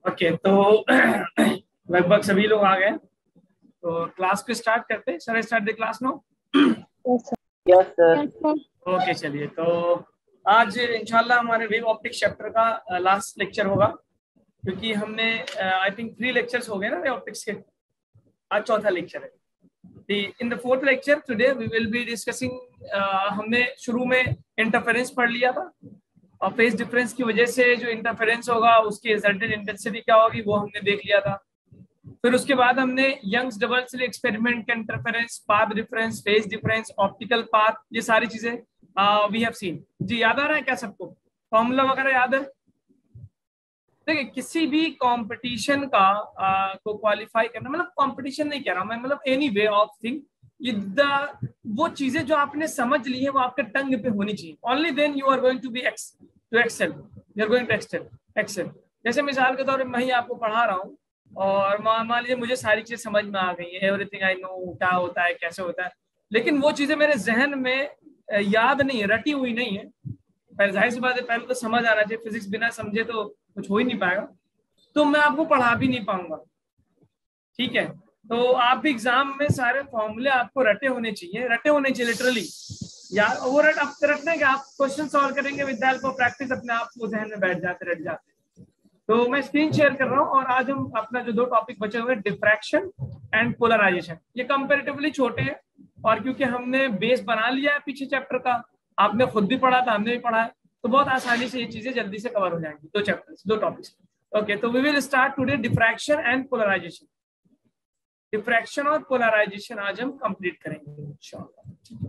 Okay तो लगभग सभी लोग आ गए तो क्लास को स्टार्ट करते हैं। Sir start the class no. Yes sir. Okay चलिए तो आज इंशाल्लाह हमारे वेव ऑप्टिक्स चैप्टर का लास्ट लेक्चर होगा, क्योंकि हमने आई थिंक 3 लेक्चर्स हो गए ना वेव ऑप्टिक्स के। आज चौथा लेक्चर है। In the fourth lecture today we will be discussing, हमने शुरू में इंटरफेरेंस पढ़ लिया था और फेज डिफरेंस की वजह से जो इंटरफेरेंस होगा उसकी रिजल्टेंट इंटेंसिटी क्या होगी वो हमने देख लिया था। फिर उसके बाद हमने यंग्स डबल स्लिट एक्सपेरिमेंट का interference, path difference, phase difference, optical path, ये सारी चीजें वी हैव सीन। जी याद आ रहा है क्या सबको? फॉर्मूला वगैरह याद है? देखिए किसी भी कंपटीशन का को क्वालिफाई करना, मतलब कंपटीशन नहीं कह रहा मैं, मतलब एनी वे ऑफ थिंग, वो चीजें जो आपने समझ ली है वो आपके टंग पे होनी चाहिए। Only then you are going to be to excel, you are going to excel. जैसे मिसाल के तौर पर मैं ही आपको पढ़ा रहा हूँ और मान लीजिए मुझे सारी चीजें समझ में आ गई है, एवरीथिंग आई नो क्या होता है कैसे होता है, लेकिन वो चीजें मेरे जहन में याद नहीं है, रटी हुई नहीं है। पहले जाहिर सी बात है, पहले तो समझ आना चाहिए, फिजिक्स बिना समझे तो कुछ हो ही नहीं पाएगा, तो मैं आपको पढ़ा भी नहीं पाऊंगा। ठीक है, तो आप भी एग्जाम में सारे फॉर्मूले आपको रटे होने चाहिए, रटे होने चाहिए लिटरली यार। वो रटने के आप क्वेश्चन सॉल्व करेंगे विद हेल्प ऑफ प्रैक्टिस, अपने आप को जहन में बैठ जाते, रट जाते। तो मैं स्क्रीन शेयर कर रहा हूँ और आज हम अपना जो 2 टॉपिक बचे हुए, डिफ्रैक्शन एंड पोलराइजेशन, ये कंपैरेटिवली छोटे हैं और क्योंकि हमने बेस बना लिया है पीछे चैप्टर का, आपने खुद भी पढ़ा था हमने भी पढ़ा है, तो बहुत आसानी से ये चीजें जल्दी से कवर हो जाएंगी। 2 चैप्टर्स 2 टॉपिक्स। ओके तो we will start today diffraction and polarisation. Diffraction और पोलराइजेशन आज हम कंप्लीट करेंगे इंशाल्लाह।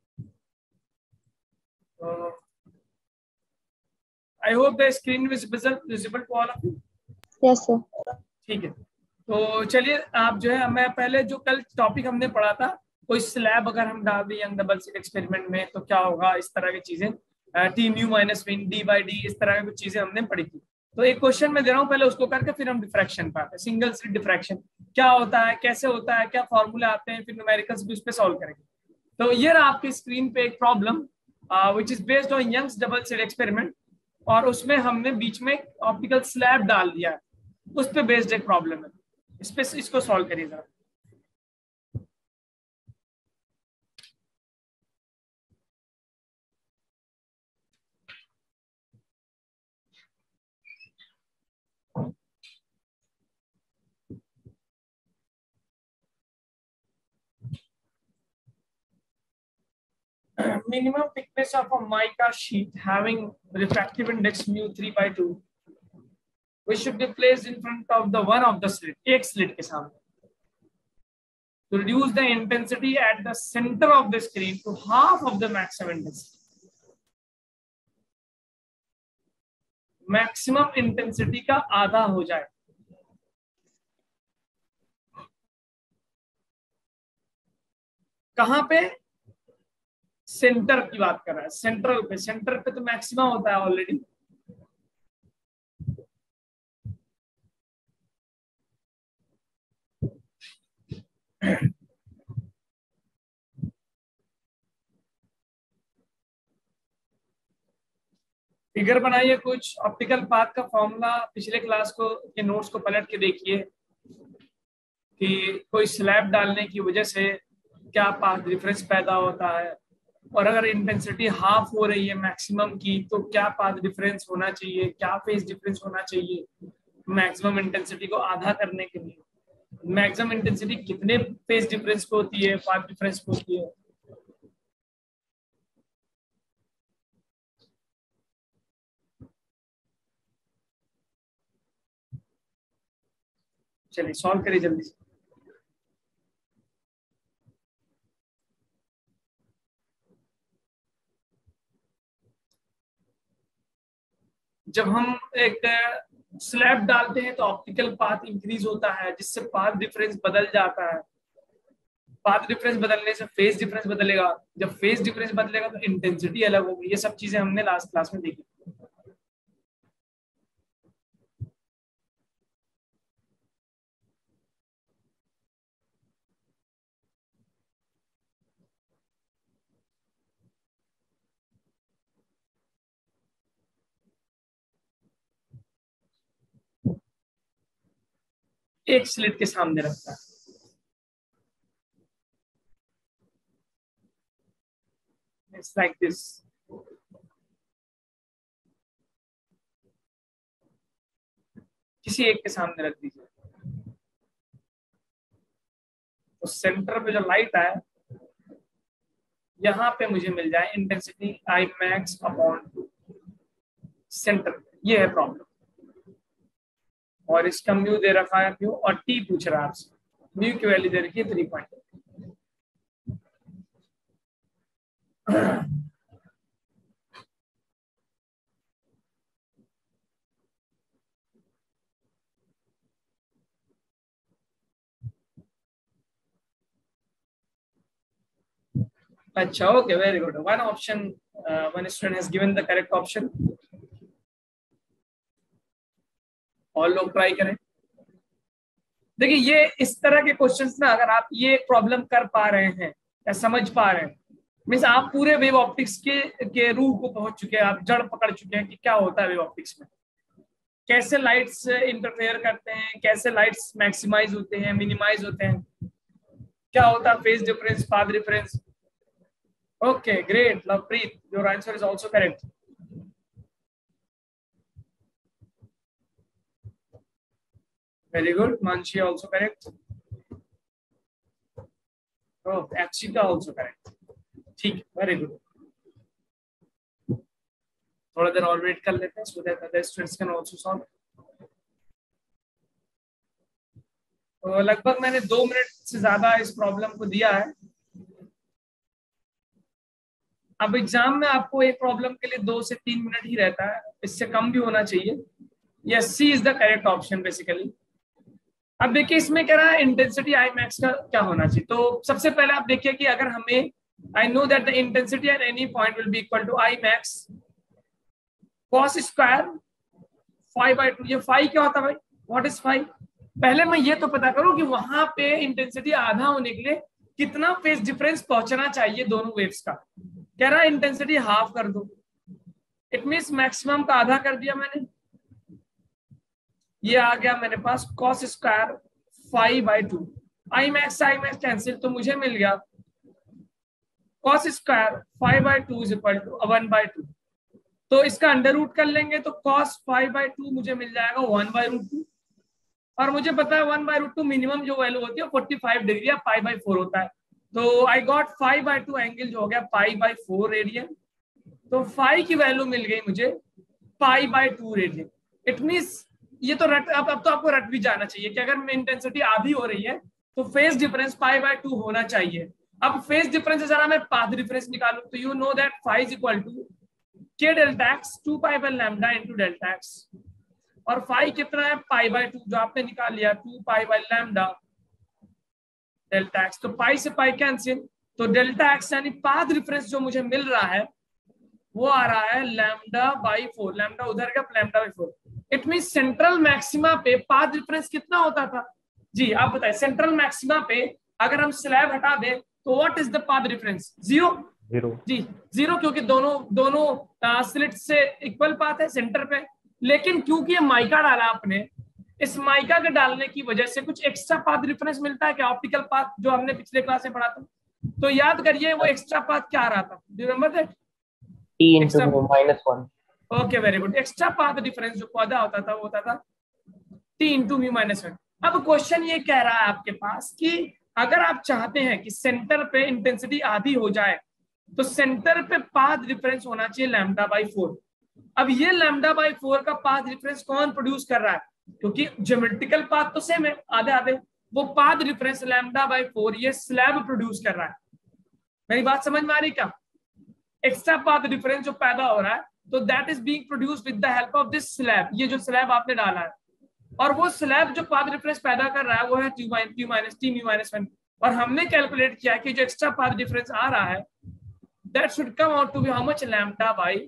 I hope the screen is visible to all of you. Yes sir. ठीक है, तो चलिए आप जो है, मैं पहले जो कल टॉपिक हमने पढ़ा था, कोई स्लैब अगर हम डाल दें यंग डबल स्लिट एक्सपेरिमेंट में तो क्या होगा, इस तरह की चीजें, T mu minus one D by D, इस तरह की कुछ चीजें हमने पढ़ी थी। तो एक क्वेश्चन मैं दे रहा हूँ, पहले उसको करके फिर हम डिफ्रैक्शन पर आते हैं। सिंगल स्लिट डिफ्रैक्शन क्या होता है, कैसे होता है, क्या फॉर्मूले आते हैं, फिर न्यूमेरिकल्स भी उस पर सॉल्व करेंगे। तो ये रहा आपकी स्क्रीन पे एक problem which is based on Young's double slit experiment, और उसमें हमने बीच में ऑप्टिकल स्लैब डाल दिया है, उस पर बेस्ड एक प्रॉब्लम है। इस पे इसको सॉल्व करिए जरा। Minimum thickness of a mica sheet having refractive index mu 3/2, which should be placed in front of the one of the slit, एक slit के सामने, to reduce the intensity at the center of the screen to half of the maximum intensity. Maximum intensity का आधा हो जाए। कहां पे? Centre की बात कर रहा है, सेंट्रल पे। सेंटर पे तो मैक्सिमम होता है ऑलरेडी। फिगर बनाइए कुछ, ऑप्टिकल पाथ का फॉर्मूला पिछले क्लास को के नोट्स को पलट के देखिए कि कोई स्लैब डालने की वजह से क्या पाथ डिफरेंस पैदा होता है, और अगर इंटेंसिटी हाफ हो रही है मैक्सिमम की तो क्या पाथ डिफरेंस होना चाहिए, क्या फेज डिफरेंस होना चाहिए मैक्सिमम इंटेंसिटी को आधा करने के लिए। मैक्सिमम इंटेंसिटी कितने फेज डिफरेंस पे होती है, पाथ डिफरेंस पे होती है। चलिए सॉल्व करिए जल्दी से। जब हम एक स्लैब डालते हैं तो ऑप्टिकल पाथ इंक्रीज होता है, जिससे पाथ डिफरेंस बदल जाता है। पाथ डिफरेंस बदलने से फेज डिफरेंस बदलेगा, जब फेज डिफरेंस बदलेगा तो इंटेंसिटी अलग होगी। ये सब चीजें हमने लास्ट क्लास में देखी। एक स्लिट के सामने रखता है। It's like this. किसी एक के सामने रख दीजिए, तो सेंटर पे जो लाइट है यहां पे मुझे मिल जाए intensity I max upon 2 centre. ये है प्रॉब्लम। और इसका म्यू दे रखा है म्यू, और टी पूछ रहा है आपसे। म्यू की वैल्यू दे रखी है 3.8। अच्छा, okay, very good. One option, one student has given the correct option. और लोग ट्राई करें। देखिए, ये इस तरह के क्वेश्चंस ना, अगर आप ये प्रॉब्लम कर पा रहे हैं या समझ पा रहे हैं, मीन्स आप पूरे वेव ऑप्टिक्स के रूह को पहुंच चुके हैं, आप जड़ पकड़ चुके हैं कि क्या होता है वेव ऑप्टिक्स में, कैसे लाइट्स इंटरफेयर करते हैं, कैसे लाइट्स मैक्सिमाइज होते हैं, मिनिमाइज होते हैं, क्या होता है phase difference, path difference. Okay, great Lovepreet, your answer is also correct. Very good. Manshi also correct. Oh, Akshika also correct. ठीक, very good. थोड़ा देर और वेट कर लेते हैं, so that other students can also solve. तो लगभग मैंने 2 मिनट से ज्यादा इस प्रॉब्लम को दिया है। अब एग्जाम में आपको एक प्रॉब्लम के लिए 2 से 3 मिनट ही रहता है, इससे कम भी होना चाहिए। Yes, C is the correct option basically. अब देखिए, इसमें कह रहा है इंटेंसिटी आई मैक्स का क्या होना चाहिए। तो सबसे पहले आप देखिए कि अगर हमें, I know that the intensity at any point will be equal to I max cos square 5/2। ये फाई क्या होता है भाई, व्हाट इज फाई? पहले मैं ये तो पता करूं कि वहां पे इंटेंसिटी आधा होने के लिए कितना फेज डिफरेंस पहुंचना चाहिए दोनों वेव्स का। कह रहा है इंटेंसिटी हाफ कर दो, इट मीन्स मैक्सिमम का आधा कर दिया मैंने। ये आ गया मेरे पास cos square 5/2। I max cancel, तो मुझे मिल गया cos square 5/2 is equal to 1/2। तो इसका अंडर रूट कर लेंगे तो cos 5/2 मुझे मिल जाएगा 1/√2। और मुझे पता है 1/√2 मिनिमम जो वैल्यू होती है 45 डिग्री या π/4 होता है। तो आई गॉट 5/2 एंगल जो हो गया π/4 रेडियन। तो फाई की वैल्यू मिल गई मुझे π/2 रेडियन। इट मीन्स ये तो रट, अब तो आपको रट भी जाना चाहिए कि अगर इंटेंसिटी आधी हो रही है तो फेज डिफरेंस π/2 होना चाहिए। अब फेज डिफरेंस से जरा मैं पाथ डिफरेंस निकालूं तो you know that phi is equal to k delta x 2π/λ into delta x। और फाई कितना है π/2, जो आपने निकाल लिया 2π/λ डेल्टा x। तो पाई से पाई कैंसिल, तो डेल्टा x यानी पाथ डिफरेंस जो मुझे मिल रहा है वो आ रहा है λ/4। लैम्डा उधर का λ/4। इट मीन सेंट्रल मैक्सिमा पे पाथ डिफरेंस कितना होता था जी, आप बताएं। सेंट्रल मैक्सिमा पे अगर हम स्लैब हटा दें तो what is the path difference? 0 जी, 0, क्योंकि दोनों स्लिट से इक्वल पाथ है सेंटर पे। लेकिन क्योंकि ये माइका डाला आपने, इस माइका के डालने की वजह से कुछ एक्स्ट्रा पाथ डिफरेंस मिलता है क्या? ऑप्टिकल पाथ जो हमने पिछले क्लास में पढ़ा था। तो याद करिए वो एक्स्ट्रा पाथ क्या आ रहा था, do you remember that? T into -1। Okay, very good. Extra path difference जो पौधा होता था वो होता था t इंटू म्यू -1। अब क्वेश्चन ये कह रहा है आपके पास कि अगर आप चाहते हैं कि सेंटर पे इंटेंसिटी आधी हो जाए तो सेंटर पे पाथ डिफरेंस होना चाहिए λ/4। अब ये λ/4 का पाथ डिफरेंस कौन प्रोड्यूस कर रहा है? क्योंकि ज्योमेट्रिकल पाथ तो सेम है, आधे आधे। वो पाथ डिफरेंस λ/4 ये स्लैब प्रोड्यूस कर रहा है। मेरी बात समझ में आ रही क्या? एक्स्ट्रा पाथ डिफरेंस जो पैदा हो रहा है तो that is being produced with the help of this slab. ये जो स्लैब आपने डाला है, और वो स्लैब जो पाथ डिफरेंस पैदा कर रहा है वो है t -1। और हमने कैलकुलेट किया कि जो एक्स्ट्रा पाथ डिफरेंस आ रहा है that should come out to be how much, λ/4।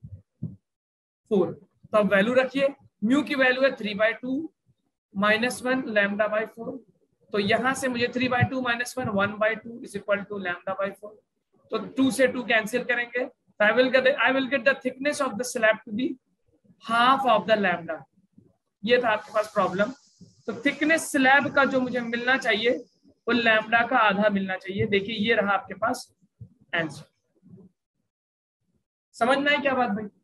तो अब वैल्यू रखिए, म्यू की वैल्यू है 3/2 -1 λ/4। तो यहां से मुझे 3/2 -1 1/2 इज इक्वल टू λ/4। तो 2 से 2 कैंसिल करेंगे, I will get the thickness of the slab to be half of the lambda। ये था आपके पास प्रॉब्लम। तो थिकनेस स्लैब का जो मुझे मिलना चाहिए वो लैम्डा का आधा मिलना चाहिए। देखिए ये रहा आपके पास आंसर। समझ में आई क्या बात भाई?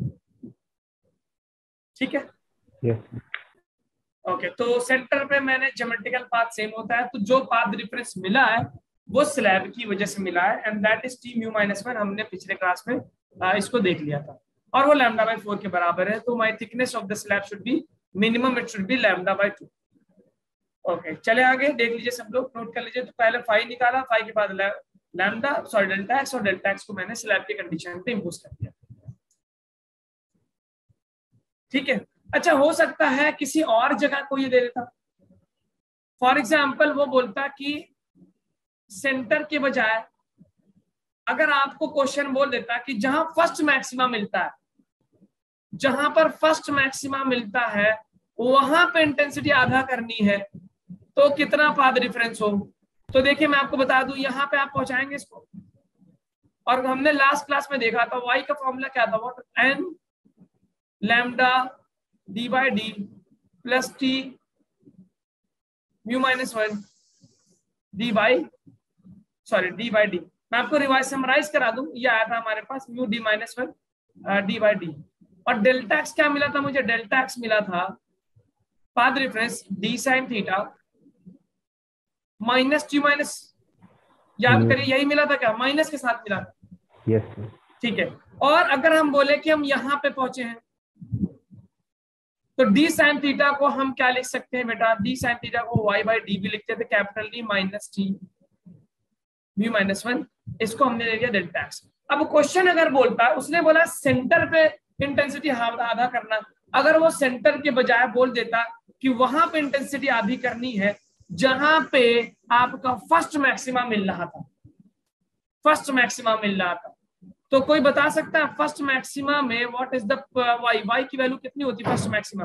ठीक है। yes. ओके, तो सेंटर पे मैंने ज्योमेट्रिकल पाथ सेम होता है, तो जो पाथ डिफरेंस मिला है वो स्लैब की वजह से मिला है, and that is T mu minus 1। हमने पिछले क्लास में इसको देख लिया था, और वो लैम्डा बाय 4 के बराबर है। तो my thickness of the slab should be minimum, it should be lambda by 2। Okay, चले आगे देख लीजिए, सब लोग नोट कर लीजिए। तो पहले फाई निकाला, फाई के बाद लैम्डा सॉरी डेल्टा एक्स, और डेल्टा एक्स को मैंने स्लैब की कंडीशन पे इंपोज कर दिया। ठीक है। अच्छा, हो सकता है किसी और जगह को ये दे देता, फॉर एग्जाम्पल वो बोलता कि सेंटर के बजाय अगर आपको क्वेश्चन बोल देता कि जहां फर्स्ट मैक्सिमा मिलता है, जहां पर फर्स्ट मैक्सिमा मिलता है वहां पे इंटेंसिटी आधा करनी है, तो कितना पाथ डिफरेंस हो। तो देखिए मैं आपको बता दूं, यहाँ पे आप पहुंचाएंगे इसको, और हमने लास्ट क्लास में देखा था y का फॉर्मूला क्या था, what n lambda D by D plus T mu minus 1 D by D. मैं आपको रिवाइज समराइज करा दूं, ये आया था हमारे पास mu D minus 1 D by D. और डेल्टा एक्स क्या मिला था मुझे? डेल्टा एक्स मिला था path difference D sine theta minus T minus, याद करिए यही मिला था क्या, माइनस के साथ मिला था। yes. ठीक है। और अगर हम बोले कि हम यहां पे पहुंचे हैं, तो डी साइन थीटा को हम क्या लिख सकते हैं बेटा? डी साइन थीटा को y बाई डी भी लिखते थे, capital D minus T mu minus 1। इसको हमने ले लिया डेल्टा एक्स। अब क्वेश्चन अगर बोलता है, उसने बोला सेंटर पे इंटेंसिटी आधा करना, अगर वो सेंटर के बजाय बोल देता कि वहां पे इंटेंसिटी आधी करनी है जहां पे आपका फर्स्ट मैक्सिमा मिल रहा था, फर्स्ट मैक्सिमा मिल रहा था, तो कोई बता सकता है फर्स्ट मैक्सिमा में व्हाट इज द y की वैल्यू कितनी होती है फर्स्ट मैक्सिमा?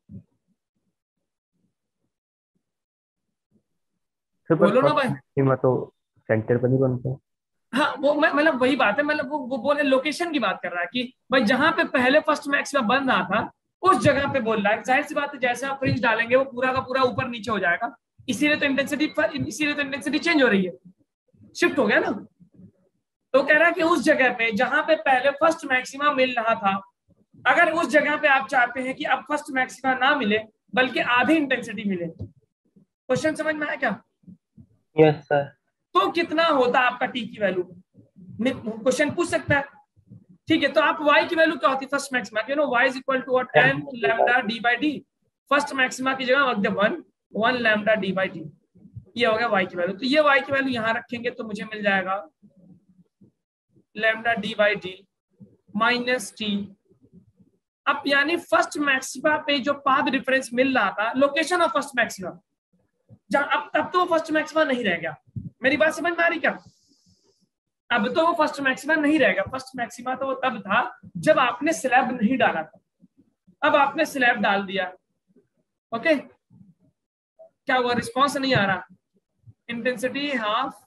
बोलो ना भाई। तो सेंटर पर नहीं बनता। हाँ, वो मतलब वही बात है, मतलब वो बोले लोकेशन की बात कर रहा है कि भाई जहां पे पहले फर्स्ट मैक्सिमा बन रहा था उस जगह पे बोल रहा है। जाहिर सी बात है, जैसे आप फ्रिंज डालेंगे वो पूरा का पूरा ऊपर नीचे हो जाएगा, इसीलिए तो इंटेंसिटी चेंज हो रही है, शिफ्ट हो गया ना। तो कह रहा है कि उस जगह पे जहां पे पहले फर्स्ट मैक्सिमा मिल रहा था, अगर उस जगह पे आप चाहते हैं कि अब फर्स्ट मैक्सिमा ना मिले बल्कि आधी इंटेंसिटी मिले, क्वेश्चन समझ में आया क्या? Yes sir. तो कितना होता आपका टी की वैल्यू? क्वेश्चन पूछ सकता है। ठीक है, तो आप y की वैल्यू क्या होती है first maxima? You know y is equal to what? n lambda D by D. First maxima की जगह रख दे 1 लैम्डा डी बाई डी, ये हो गया y की वैल्यू। तो ये y की वैल्यू यहां रखेंगे तो मुझे मिल जाएगा lambda D by D minus T. अब यानी फर्स्ट मैक्सिमा पे जो पाथ डिफरेंस मिल रहा था, लोकेशन ऑफ फर्स्ट मैक्सिमा, अब तो फर्स्ट मैक्सिमा नहीं रह गया। मेरी बात समझ में आ रही क्या? अब तो वो फर्स्ट मैक्सिमा नहीं रहेगा। फर्स्ट मैक्सिमा तो वो तब था जब आपने स्लैब नहीं डाला था, अब आपने स्लैब डाल दिया। ओके, क्या हुआ? रिस्पॉन्स नहीं आ रहा। Intensity half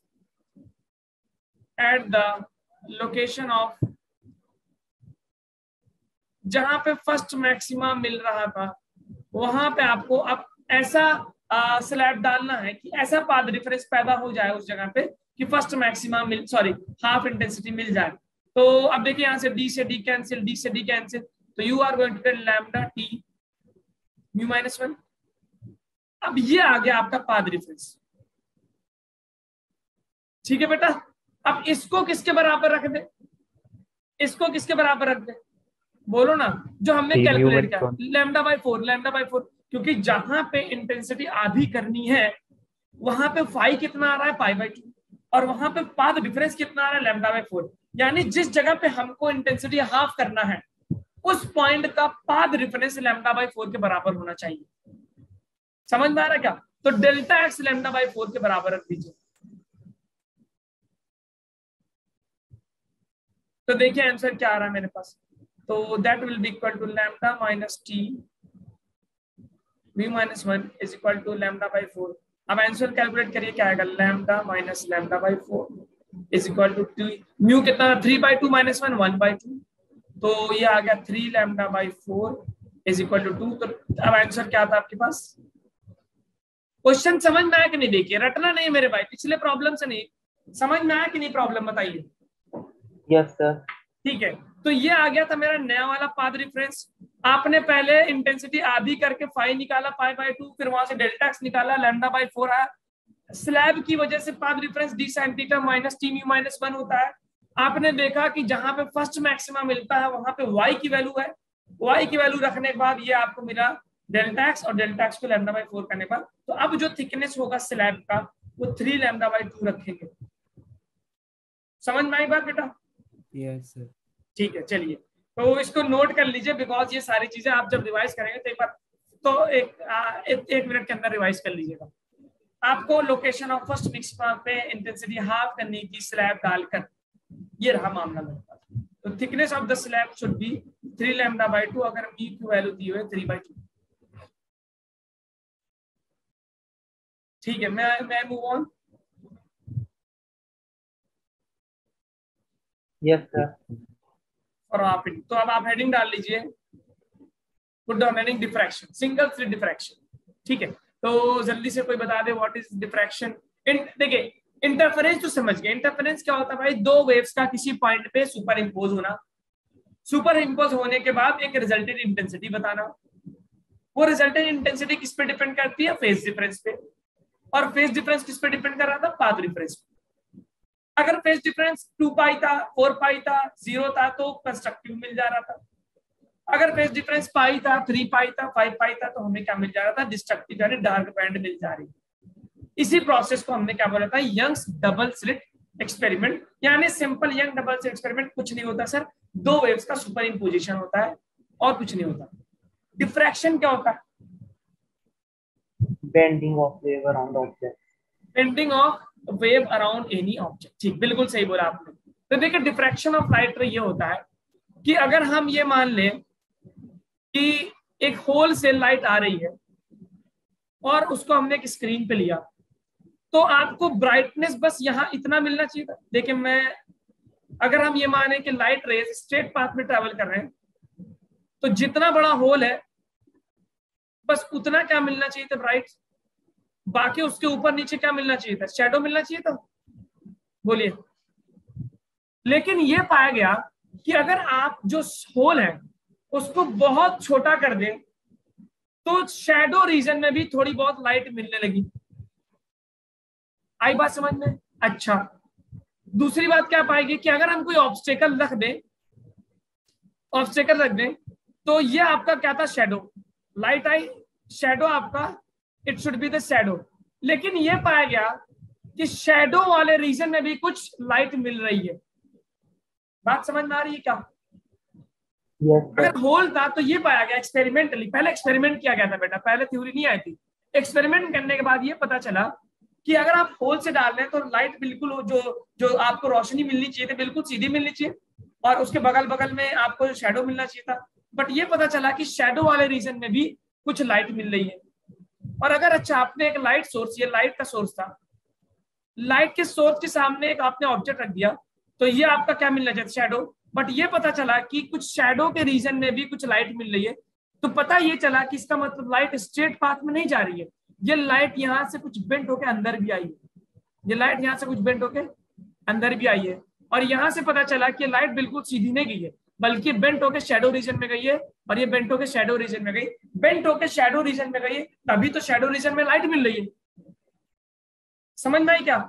at the location of, जहां पे फर्स्ट मैक्सिमा मिल रहा था वहां पे आपको अब ऐसा स्लैब डालना है कि ऐसा पाथ डिफरेंस पैदा हो जाए उस जगह पे कि फर्स्ट मैक्सिमा मिल हाफ इंटेंसिटी मिल जाए। तो अब देखिए यहां से डी से डी कैंसिल, डी से डी कैंसिल, तो you are going to get lambda T mu minus 1। अब ये आ गया आपका पाथ डिफरेंस। ठीक है बेटा, अब इसको किसके बराबर रख दे? इसको किसके बराबर रख दे? बोलो ना, जो हमने कैलकुलेट किया लैम्डा बाई 4, लैम्डा बाई 4, क्योंकि जहां पे इंटेंसिटी आधी करनी है वहां पे फाई कितना आ रहा है? पाई बाई 2, और वहां पे पाथ डिफरेंस कितना आ रहा है? Lambda by 4। यानी जिस जगह पे हमको इंटेंसिटी हाफ करना है उस पॉइंट का पाथ डिफरेंस लैम्डा बाई 4 के बराबर होना चाहिए। समझ में आ रहा है क्या? तो डेल्टा एक्स लैम्डा बाई 4 के बराबर रख दीजिए। तो देखिए आंसर क्या आ रहा है मेरे पास। तो that will be equal to lambda minus T mu minus 1 is equal to lambda by 4। अब आंसर कैलकुलेट करिए क्या आएगा? Lambda minus lambda by 4 is equal to T mu कितना? 3/2 माइनस 1 1/2, तो ये आ गया 3 lambda by 4 is equal to 2। तो अब आंसर क्या था आपके पास? क्वेश्चन समझ में आया कि नहीं? देखिए रटना नहीं मेरे भाई, पिछले प्रॉब्लम से नहीं, समझ में आया कि नहीं प्रॉब्लम, बताइए। Yes sir. ठीक है, तो ये आ गया था मेरा नया वाला पाथ रेफरेंस। आपने पहले इंटेंसिटी आधी करके फाई निकाला, पाई बाय 2, फिर वहां से डेल्टा एक्स निकाला, लैम्डा बाय 4 आया। स्लैब की वजह से path reference D sin theta minus T mu minus 1 होता है। आपने देखा कि जहां पे फर्स्ट मैक्सिमा मिलता है वहां पे y की वैल्यू है, y की वैल्यू रखने के बाद ये आपको मिला डेल्टा एक्स, और डेल्टा एक्स को लैम्डा बाय 4 करने पर, तो अब जो थिकनेस होगा स्लैब का वो 3 लैम्डा बाय 2 रखेंगे। समझ में आई बात बेटा? Yes sir. ठीक है, चलिए तो इसको नोट कर लीजिए, बिकॉज ये सारी चीजें आप जब रिवाइज करेंगे तो एक बार तो एक मिनट के अंदर रिवाइज कर लीजिएगा। आपको लोकेशन ऑफ फर्स्ट मैक्सिमा पे इंटेंसिटी हाफ करनी थी स्लैब डालकर, ये रहा मामला मेरे पास। तो thickness of the slab should be 3 lambda by 2, अगर मी की वैल्यू दी हुई है 3/2। ठीक है, मैं मूव ऑन। Yes sir. और आप तो अब आप हेडिंग डाल लीजिए, put down heading diffraction, single slit diffraction. ठीक है, तो जल्दी से कोई बता दे व्हाट इज डिफ्रैक्शन। देखिए इंटरफेरेंस तो समझ गए, इंटरफेरेंस क्या होता है भाई? दो वेव्स का किसी पॉइंट पे सुपर इम्पोज होना, सुपर इम्पोज होने के बाद एक रिजल्टेंट इंटेंसिटी बताना। वो रिजल्टेंट इंटेंसिटी किस पे डिपेंड करती है? फेज डिफरेंस पे। और फेज डिफरेंस किस पे डिपेंड कर रहा था? पाथ डिफरेंस पे। अगर फेज डिफरेंस 2 पाई था, 4 पाई था, 0 था तो कंस्ट्रक्टिव मिल जा रहा था। अगर फेज डिफरेंस पाई था, 3 पाई था, 5 पाई था, तो हमें क्या मिल जा रहा था? डिस्ट्रक्टिव यानी डार्क बैंड मिल जा रही। इसी प्रोसेस को हमने क्या बोला था? Young's double slit experiment. यानी simple Young double slit experiment कुछ नहीं होता सर, दो वेव्स का सुपर इंपोजिशन होता है और कुछ नहीं होता। डिफ्रैक्शन क्या होता है? Bending of wave around object. Bending of wave around any object. ठीक, बिल्कुल सही बोला आपने। तो देखिए डिफ्रैक्शन ऑफ लाइट ये होता है कि अगर हम ये मान लें कि एक होल से लाइट आ रही है और उसको हमने एक स्क्रीन पे लिया, तो आपको ब्राइटनेस बस यहां इतना मिलना चाहिए था। देखिए अगर हम ये माने कि लाइट रेज स्ट्रेट पाथ में ट्रेवल कर रहे हैं, तो जितना बड़ा होल है बस उतना क्या मिलना चाहिए था? ब्राइट। बाकी उसके ऊपर नीचे क्या मिलना चाहिए था? शैडो मिलना चाहिए था। बोलिए। लेकिन ये पाया गया कि अगर आप जो होल है उसको बहुत छोटा कर दें तो शैडो रीजन में भी थोड़ी बहुत लाइट मिलने लगी। आई बात समझ में? अच्छा, दूसरी बात क्या पाएगी कि अगर हम कोई ऑब्स्टेकल रख दें तो ये आपका क्या था? शैडो। लाइट आई, शैडो आपका, it should be the shadow. लेकिन ये पाया गया कि शैडो वाले रीजन में भी कुछ लाइट मिल रही है। बात समझ में आ रही है क्या? अगर होल था तो ये पाया गया एक्सपेरिमेंटली, पहले एक्सपेरिमेंट किया गया था बेटा, पहले थ्योरी नहीं आई थी। एक्सपेरिमेंट करने के बाद ये पता चला कि अगर आप होल से डाल रहे हैं तो लाइट बिल्कुल जो आपको रोशनी मिलनी चाहिए थी बिल्कुल सीधी मिलनी चाहिए, और उसके बगल बगल में आपको शैडो मिलना चाहिए था। बट ये पता चला कि शैडो वाले रीजन में भी कुछ लाइट मिल रही है। और अगर अच्छा आपने एक लाइट सोर्स, ये लाइट का सोर्स था, लाइट के सोर्स के सामने एक आपने ऑब्जेक्ट रख दिया, तो ये आपका क्या मिलना चाहिए? शैडो। बट ये पता चला कि कुछ शैडो के रीजन में भी कुछ लाइट मिल रही है। तो पता ये चला कि इसका मतलब लाइट स्ट्रेट पाथ में नहीं जा रही है, ये लाइट यहां से कुछ बेंट होकर अंदर भी आई है। ये लाइट यहां से कुछ बेंट होकर अंदर भी आई है। और यहां से पता चला कि लाइट बिल्कुल सीधी नहीं गई है, बल्कि बेंट होकर शैडो रीजन में गई है। और ये बेंट होकर शैडो रीजन में गई, बेंट होकर शैडो रीजन में गई है, तभी तो शैडो रीजन में लाइट मिल रही है। समझ में आई क्या?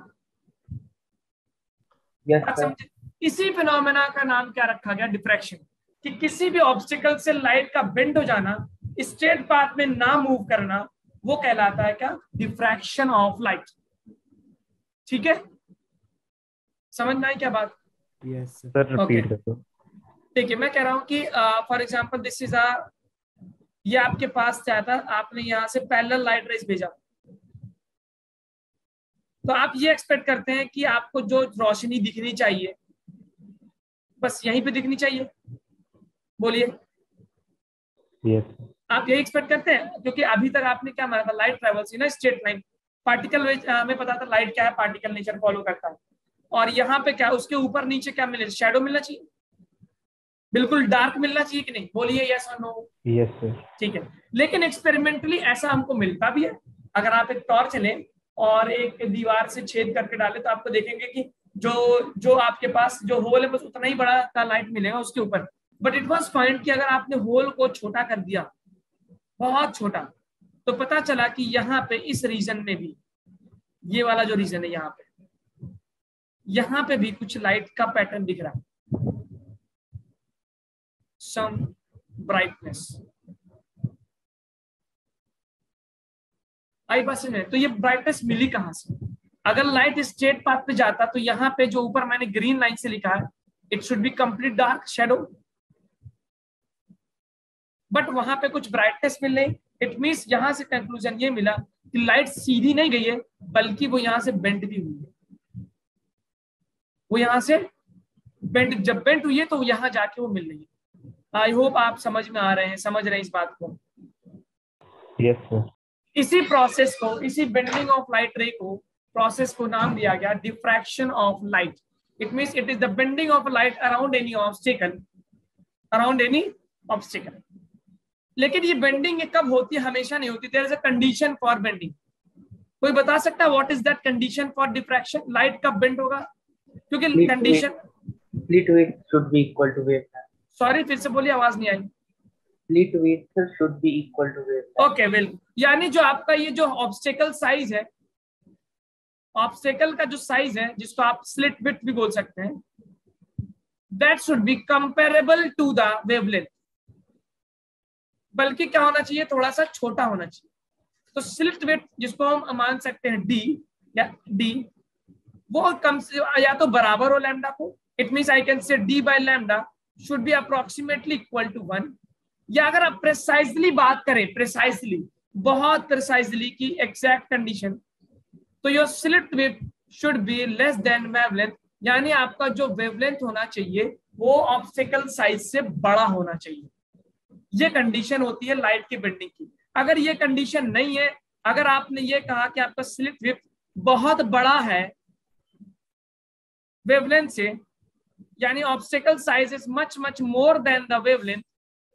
yes, इसी फिनोमेना का नाम क्या रखा गया? डिफ्रैक्शन। कि किसी भी ऑब्स्टिकल से लाइट का बेंड हो जाना, स्ट्रेट पाथ में ना मूव करना, वो कहलाता है क्या? Diffraction of light. ठीक है, समझ में आई क्या बात? यस सर रिपीट कर दो। देखिए मैं कह रहा हूं कि फॉर एग्जांपल दिस इज ये आपके पास क्या था, आपने यहां से पैरेलल लाइट रेज भेजा, तो आप ये एक्सपेक्ट करते हैं कि आपको जो रोशनी दिखनी चाहिए बस यहीं पे दिखनी चाहिए। बोलिए। यस। आप यही एक्सपेक्ट करते हैं? क्योंकि अभी तक आपने क्या माना था? Light travels in straight line. Particle हमें पता था लाइट क्या है, पार्टिकल नेचर फॉलो करता है। और यहाँ पे क्या, उसके ऊपर नीचे क्या मिले? शैडो मिलना चाहिए, बिल्कुल डार्क मिलना चाहिए कि नहीं? बोलिए यस और नो। Yes sir. ठीक है, लेकिन एक्सपेरिमेंटली ऐसा हमको मिलता भी है। अगर आप एक टॉर्च लें और एक दीवार से छेद करके डालें तो आपको देखेंगे कि जो आपके पास जो होल है बस उतना ही बड़ा का लाइट मिलेगा उसके ऊपर। बट इट वाज फाइंड कि अगर आपने होल को छोटा कर दिया, बहुत छोटा, तो पता चला कि यहाँ पे इस रीजन में भी, ये वाला जो रीजन है यहाँ पे भी कुछ लाइट का पैटर्न दिख रहा है, सम ब्राइटनेस। आई बात में, तो ये ब्राइटनेस मिली कहां से? अगर लाइट स्ट्रेट पाथ पे जाता तो यहाँ पे जो ऊपर मैंने ग्रीन लाइन से लिखा है, it should be complete dark shadow, but वहां पे कुछ ब्राइटनेस मिल रही। इट मींस यहां से कंक्लूजन ये मिला कि लाइट सीधी नहीं गई है, बल्कि वो यहां से बेंड भी हुई है। वो यहां से बेंड, जब बेंड हुई है तो यहां जाके वो मिल रही है। आई होप आप समझ में आ रहे हैं, समझ रहे हैं इस बात को? Yes sir. इसी प्रोसेस को, इसी बेंडिंग ऑफ लाइट रे को, प्रोसेस को नाम दिया गया diffraction of light. It means it is the bending of light around any obstacle, around any obstacle. लेकिन ये बेंडिंग कब होती है? हमेशा नहीं होती। There is a condition for bending. कोई बता सकता है what is that condition for diffraction? Light कब बेंड होगा? क्योंकि condition split width should be equal to wavelength. Sorry, फिर से बोलिए, आवाज नहीं आई। Split width should be equal to wavelength. Okay, well, यानी जो आपका ये जो ऑब्स्टिकल साइज है, ऑब्स्टिकल का जो साइज है, जिसको आप स्लिट विड्थ भी बोल सकते हैं, that should be comparable to the wavelength. बल्कि क्या होना चाहिए? थोड़ा सा छोटा होना चाहिए। तो स्लिट विड्थ जिसको हम मान सकते हैं डी, या डी, वो कम से या तो बराबर हो लैम्डा को। It means I can say D by lambda should be approximately equal to 1। या अगर आप प्रिसाइजली बात करें, प्रिसाइजली, बहुत प्रिसाइजली की एग्जैक्ट कंडीशन, तो your slit width should be less than wavelength. यानी आपका जो वेवलेंथ होना चाहिए वो ऑब्स्टिकल साइज से बड़ा होना चाहिए। ये कंडीशन होती है लाइट की बेंडिंग की। अगर ये कंडीशन नहीं है, अगर आपने ये कहा कि आपका स्लिट विड्थ बहुत बड़ा है वेवलेंथ से, यानी obstacle size is much much more than the wavelength,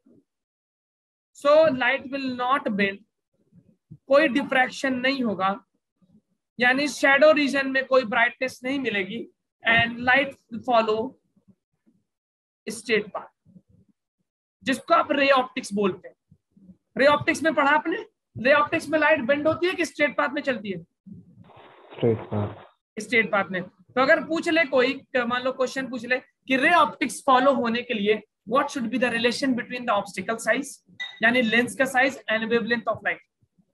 so light will not bend, कोई डिफ्रैक्शन नहीं होगा, यानी शैडो रीजन में कोई ब्राइटनेस नहीं मिलेगी, and light follow straight path, जिसको आप रे ऑप्टिक्स बोलते हैं। रे ऑप्टिक्स में पढ़ा आपने? रे ऑप्टिक्स में लाइट बेंड होती है कि स्ट्रेट पाथ में चलती है? Straight path. स्ट्रेट पाथ में। तो अगर पूछ ले कोई, मान लो क्वेश्चन पूछ ले कि रे ऑप्टिक्स फॉलो होने के लिए what should be the relation between the obstacle size, यानी लेंस का size, and wavelength of light,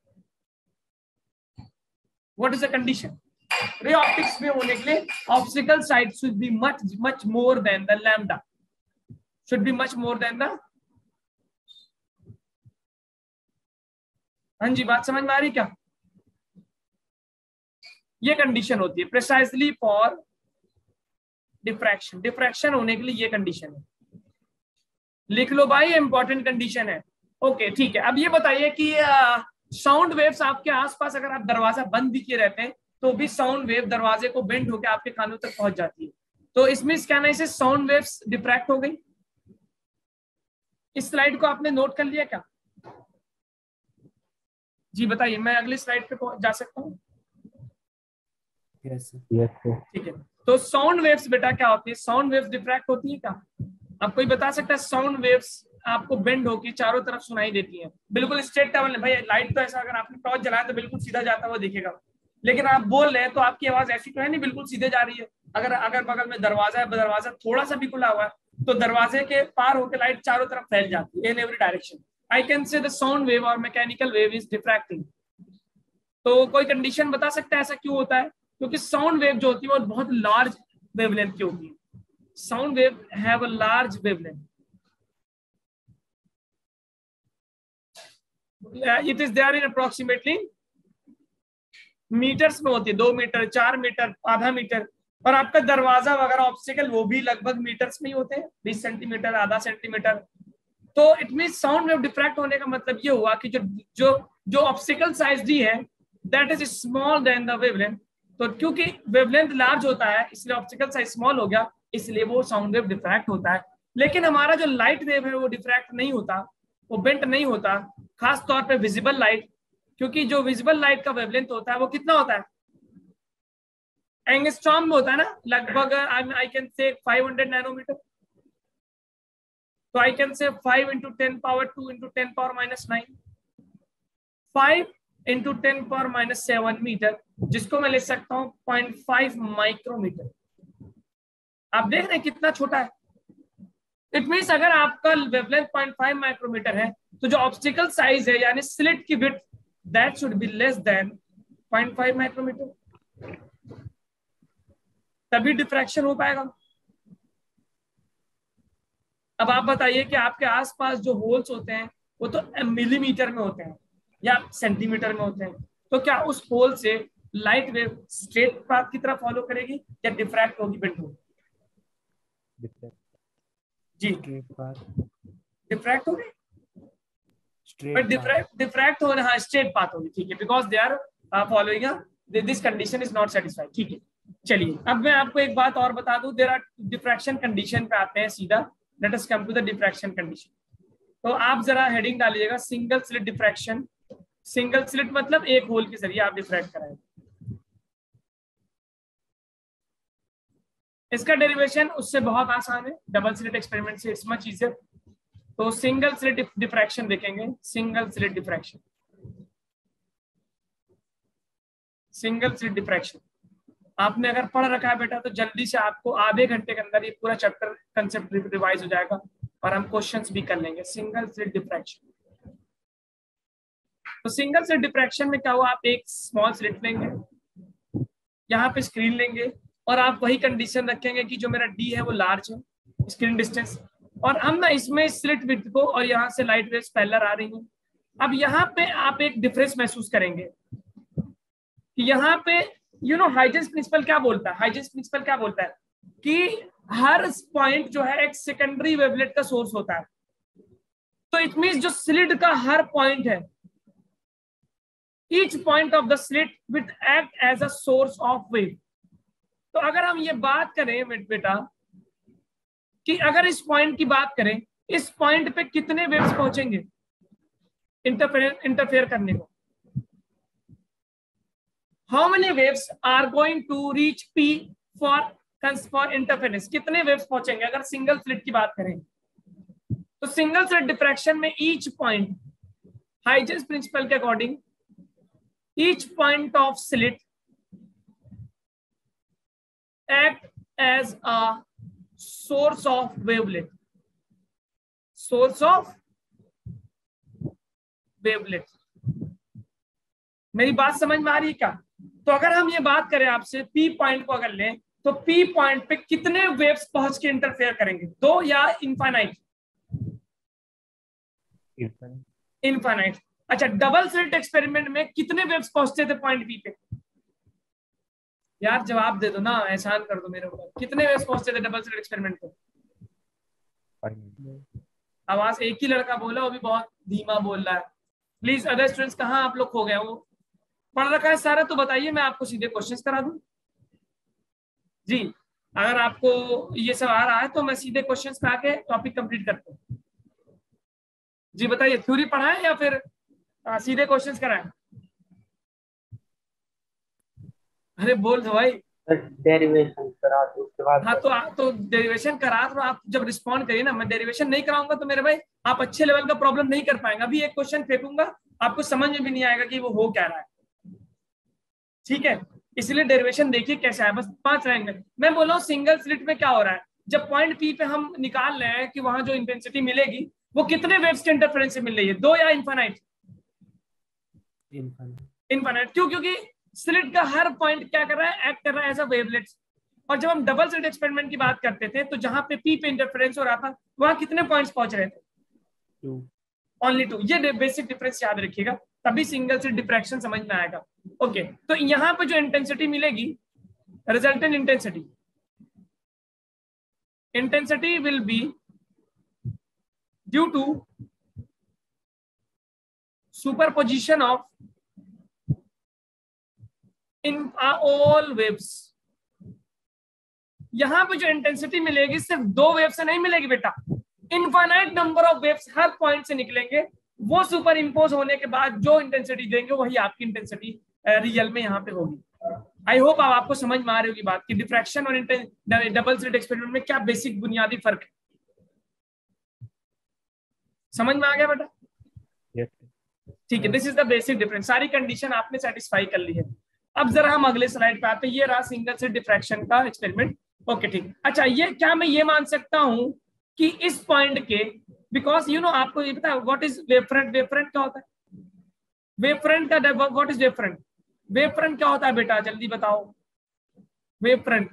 what is the condition? Ray optics में होने के लिए obstacle size should be much much more than the lambda, should be much more than the. हाँ जी, बात समझ में आ रही क्या? ये कंडीशन होती है प्रिसाइजली फॉर डिफ्रैक्शन। डिफ्रैक्शन होने के लिए ये कंडीशन है, लिख लो भाई, इंपॉर्टेंट कंडीशन है। ओके, ठीक है। अब ये बताइए कि साउंड वेव्स आपके आसपास, अगर आप दरवाजा बंद भी किए रहते हैं तो भी साउंड वेव दरवाजे को बेंड होकर आपके कानों तक पहुंच जाती है। तो इसमें कहना है साउंड वेव्स डिफ्रैक्ट हो गई। इस स्लाइड को आपने नोट कर लिया क्या? जी बताइए, मैं अगली स्लाइड पे जा सकता हूँ? यस ठीक है। तो साउंड वेव्स बेटा क्या होती है? साउंड वेव्स डिफ्रैक्ट होती है क्या? आप कोई बता सकता है? साउंड वेव्स आपको बेंड होकर चारों तरफ सुनाई देती है, बिल्कुल स्ट्रेट टेबल। भाई लाइट तो ऐसा, अगर आपने टॉर्च जलाया तो बिल्कुल सीधा जाता हुआ दिखेगा, लेकिन आप बोल रहे हैं तो आपकी आवाज ऐसी तो है नहीं बिल्कुल सीधे जा रही है। अगर अगर बगल में दरवाजा है, दरवाजा थोड़ा सा भी खुला हुआ है, तो दरवाजे के पार होकर लाइट चारों तरफ फैल जाती है in every direction. I can say the sound wave और मैकेनिकल वेव इज डिफ्रैक्टिंग। तो कोई कंडीशन बता सकता है ऐसा क्यों होता है? क्योंकि साउंड वेव जो होती है वो बहुत लार्ज वेवलेंथ की होती है। Sound wave have a large wavelength. It is there in approximately metres में होती है, 2 मीटर, 4 मीटर, आधा मीटर। और आपका दरवाजा वगैरह ऑब्स्टिकल वो भी लगभग मीटर्स में ही होते हैं, 20 सेंटीमीटर, आधा सेंटीमीटर। तो it mean sound wave diffract होने का मतलब ये हुआ कि जो ऑब्स्टिकल साइज डी है that is small than the wavelength. तो क्योंकि वेवलेंथ लार्ज होता है इसलिए ऑप्टिकल साइज स्मॉल हो गया, इसलिए वो साउंड वेव डिफ्रैक्ट होता है। लेकिन हमारा जो लाइट वेव है वो डिफ्रैक्ट नहीं होता, वो बेंट नहीं होता। खास तौर पे विजिबल लाइट क्योंकि जो विजिबल लाइट का वेवलेंथ होता है वो कितना होता है, एंगस्ट्रॉम में होता है ना, लगभग आई कैन से 500 नैनोमीटर। तो आई कैन से 5 × 10⁻² × 10⁻⁹, 5 × 10⁻⁷ मीटर, जिसको मैं लिख सकता हूँ 0.5 माइक्रोमीटर। आप देख रहे हैं कितना छोटा है। इट मीन्स अगर आपका वेवलेंथ 0.5 माइक्रोमीटर है तो जो ऑब्स्टिकल साइज है यानी स्लिट की width that should be less than 0.5 micrometre, तभी डिफ्रैक्शन हो पाएगा। अब आप बताइए कि आपके आसपास जो होल्स होते हैं वो तो मिलीमीटर में होते हैं या सेंटीमीटर में होते हैं, तो क्या उस होल से लाइट वेव स्ट्रेट पाथ की तरफ फॉलो करेगी या डिफ्रैक्ट होगी, बेंड होगी? जी डिफ्रैक्ट होगी, डिफ्रैक्ट हो रहा, स्ट्रेट पाथ होगी, ठीक है, because they are following this condition is not satisfied, ठीक है। चलिए अब मैं आपको एक बात और बता दूं, देयर आर डिफ्रैक्शन कंडीशन पे आते हैं सीधा। Let us come to the diffraction condition. तो आप जरा हेडिंग डालिएगा single slit diffraction. Single slit मतलब एक होल के जरिए आप डिफ्रैक्ट कराएंगे। इसका डेरिवेशन उससे बहुत आसान है, डबल स्लिट एक्सपेरिमेंट से इट्स मच इजियर। तो सिंगल स्लिट डिफ्रैक्शन देखेंगे, single slit diffraction, single slit diffraction आपने अगर पढ़ रखा है बेटा तो जल्दी से आपको आधे घंटे के अंदर ये पूरा चैप्टर कंसेप्ट रिवाइज हो जाएगा और हम क्वेश्चंस भी कर लेंगे। सिंगल स्लिट डिफ्रैक्शन, तो सिंगल स्लिट डिफ्रैक्शन में क्या हुआ, आप एक स्मॉल स्लिट लेंगे, यहाँ पे स्क्रीन लेंगे और आप वही कंडीशन रखेंगे कि जो मेरा डी है वो लार्ज है, स्क्रीन डिस्टेंस, और हम ना इसमें स्लिट विड्थ को, और यहाँ से लाइट वेव्स पैरेलल आ रही हैं। अब यहाँ पे आप एक डिफरेंस महसूस करेंगे कि यहाँ पे हाइजेंस प्रिंसिपल क्या बोलता है, हाइजेंस प्रिंसिपल क्या बोलता है कि हर पॉइंट जो है एक सेकेंडरी वेवलेट का सोर्स होता है। तो इट मींस जो स्लिट का हर पॉइंट है, each point of the slit will act as a source of wave. तो अगर हम ये बात करें बेटा कि अगर इस पॉइंट की बात करें, इस पॉइंट पे कितने वेव्स पहुंचेंगे इंटरफेयर करने को, how many waves are going to reach P for interference, कितने वेव्स पहुंचेंगे अगर सिंगल स्लिट की बात करें। तो सिंगल स्लिट डिफ्रैक्शन में ईच पॉइंट, हाइजेंस प्रिंसिपल के according, each point of slit act as a source of wavelet, source of wavelet. मेरी बात समझ में आ रही है क्या? तो अगर हम ये बात करें आपसे पी पॉइंट को अगर लें तो पी पॉइंट पे कितने वेव्स पहुंच के इंटरफेयर करेंगे, 2 या इनफाइनाइट? इनफाइनाइट। अच्छा, डबल स्लिट एक्सपेरिमेंट में कितने वेव्स पहुंचते थे पॉइंट बी पे? यार जवाब दे दो ना, एहसान कर दो मेरे ऊपर, कितने वेव्स पहुंचते थे डबल स्लिट एक्सपेरिमेंट पे? आवाज एक ही लड़का बोला, वो भी बहुत धीमा बोल रहा है। प्लीज अदर स्टूडेंट्स कहाँ आप लोग खो गए? वो पढ़ रखा है सारा तो बताइए, मैं आपको सीधे क्वेश्चंस करा दूं। जी अगर आपको ये सब आ रहा है तो मैं सीधे क्वेश्चंस पे आके टॉपिक कंप्लीट करता हूँ। जी बताइए, थ्योरी पढ़ाएं या फिर सीधे क्वेश्चंस कराएं? अरे बोल दो भाई। डेरिवेशन करा दो उसके बाद। हाँ तो डेरिवेशन करा दो, आप जब रिस्पॉन्ड करिए ना। मैं डेरिवेशन नहीं कराऊंगा तो मेरे भाई आप अच्छे लेवल का प्रॉब्लम नहीं कर पाएंगे। अभी एक क्वेश्चन फेंकूंगा, आपको समझ में भी नहीं आएगा कि वो हो क्या रहा है, ठीक है? इसलिए डेरिवेशन देखिए कैसा है, बस 5 रहेंगे। मैं बोल रहा हूँ सिंगल स्लिट में क्या हो रहा है, जब पॉइंट पी पे हम निकाल रहे हैं कि वहां जो इंटेंसिटी मिलेगी वो कितने वेव्स के इंटरफेरेंस से मिल रही है, 2 या इनफाइनाइट? इनफाइनाइट। क्यों? क्योंकि स्लिट का हर पॉइंट क्या कर रहा है, एक्ट कर रहा है एज अ वेवलेट। और जब हम डबल स्लिट एक्सपेरिमेंट की बात करते थे तो जहां पे पी पे इंटरफेरेंस हो रहा था वहां कितने पॉइंट्स पहुंच रहे थे? 2, ओनली 2। ये बेसिक डिफरेंस याद रखिएगा, तभी सिंगल स्लिट डिफ्रैक्शन समझ में आएगा। ओके, तो यहाँ पे जो इंटेंसिटी मिलेगी, resultant intensity will be due to superposition of in all waves. यहां पे जो इंटेंसिटी मिलेगी सिर्फ 2 वेव से नहीं मिलेगी बेटा, इनफाइनाइट नंबर ऑफ वेव्स हर पॉइंट से निकलेंगे, वो सुपर इम्पोज होने के बाद जो इंटेंसिटी देंगे वही आपकी इंटेंसिटी रियल में यहाँ पे होगी। आई होप आपको समझ में आ रही होगी बात कि डिफ्रैक्शन और डबल स्लिट एक्सपेरिमेंट में क्या बेसिक बुनियादी फर्क है। समझ में आ गया बेटा? ठीक है, this is the basic difference. सारी कंडीशन आपने सेटिस्फाई कर ली है। अब जरा हम अगले स्लाइड पे आते हैं। ये रहा सिंगल स्लिट डिफ्रैक्शन का एक्सपेरिमेंट। ओके ठीक। अच्छा, ये क्या मैं ये मान सकता हूं कि इस पॉइंट के, बिकॉज यू नो आपको ये पता है what is wave front? Wave front क्या होता है? वेव फ्रंट का what is wave front? Wave front क्या होता है बेटा, जल्दी बताओ। वेव फ्रंट,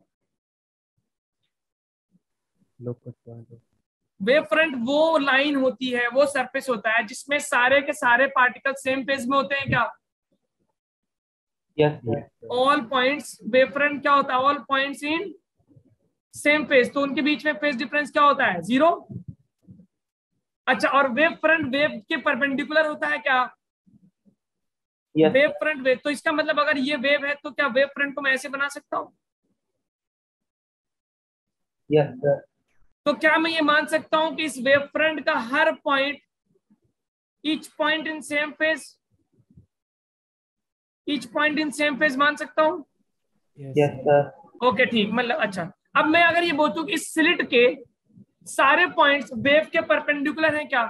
वेव फ्रंट वो लाइन होती है, वो सरफेस होता है जिसमें सारे के सारे पार्टिकल सेम फेज में होते हैं क्या? ऑल पॉइंट्स, वेव फ्रंट क्या होता है? All points in same phase, तो उनके बीच में फेज डिफरेंस क्या होता है? 0। अच्छा, और वेव फ्रंट वेव के परपेंडिकुलर होता है क्या? वेव फ्रंट वेव, तो इसका मतलब अगर ये वेव है तो क्या वेव फ्रंट को मैं ऐसे बना सकता हूं? Yes sir. तो क्या मैं ये मान सकता हूं कि इस वेव फ्रंट का हर point, each point in same phase, each point in same phase मान सकता हूं? Yes sir. ओके ठीक। मतलब अच्छा, अब मैं अगर ये बोलूं कि इस स्लिट के सारे पॉइंट्स वेव के परपेंडिकुलर हैं क्या?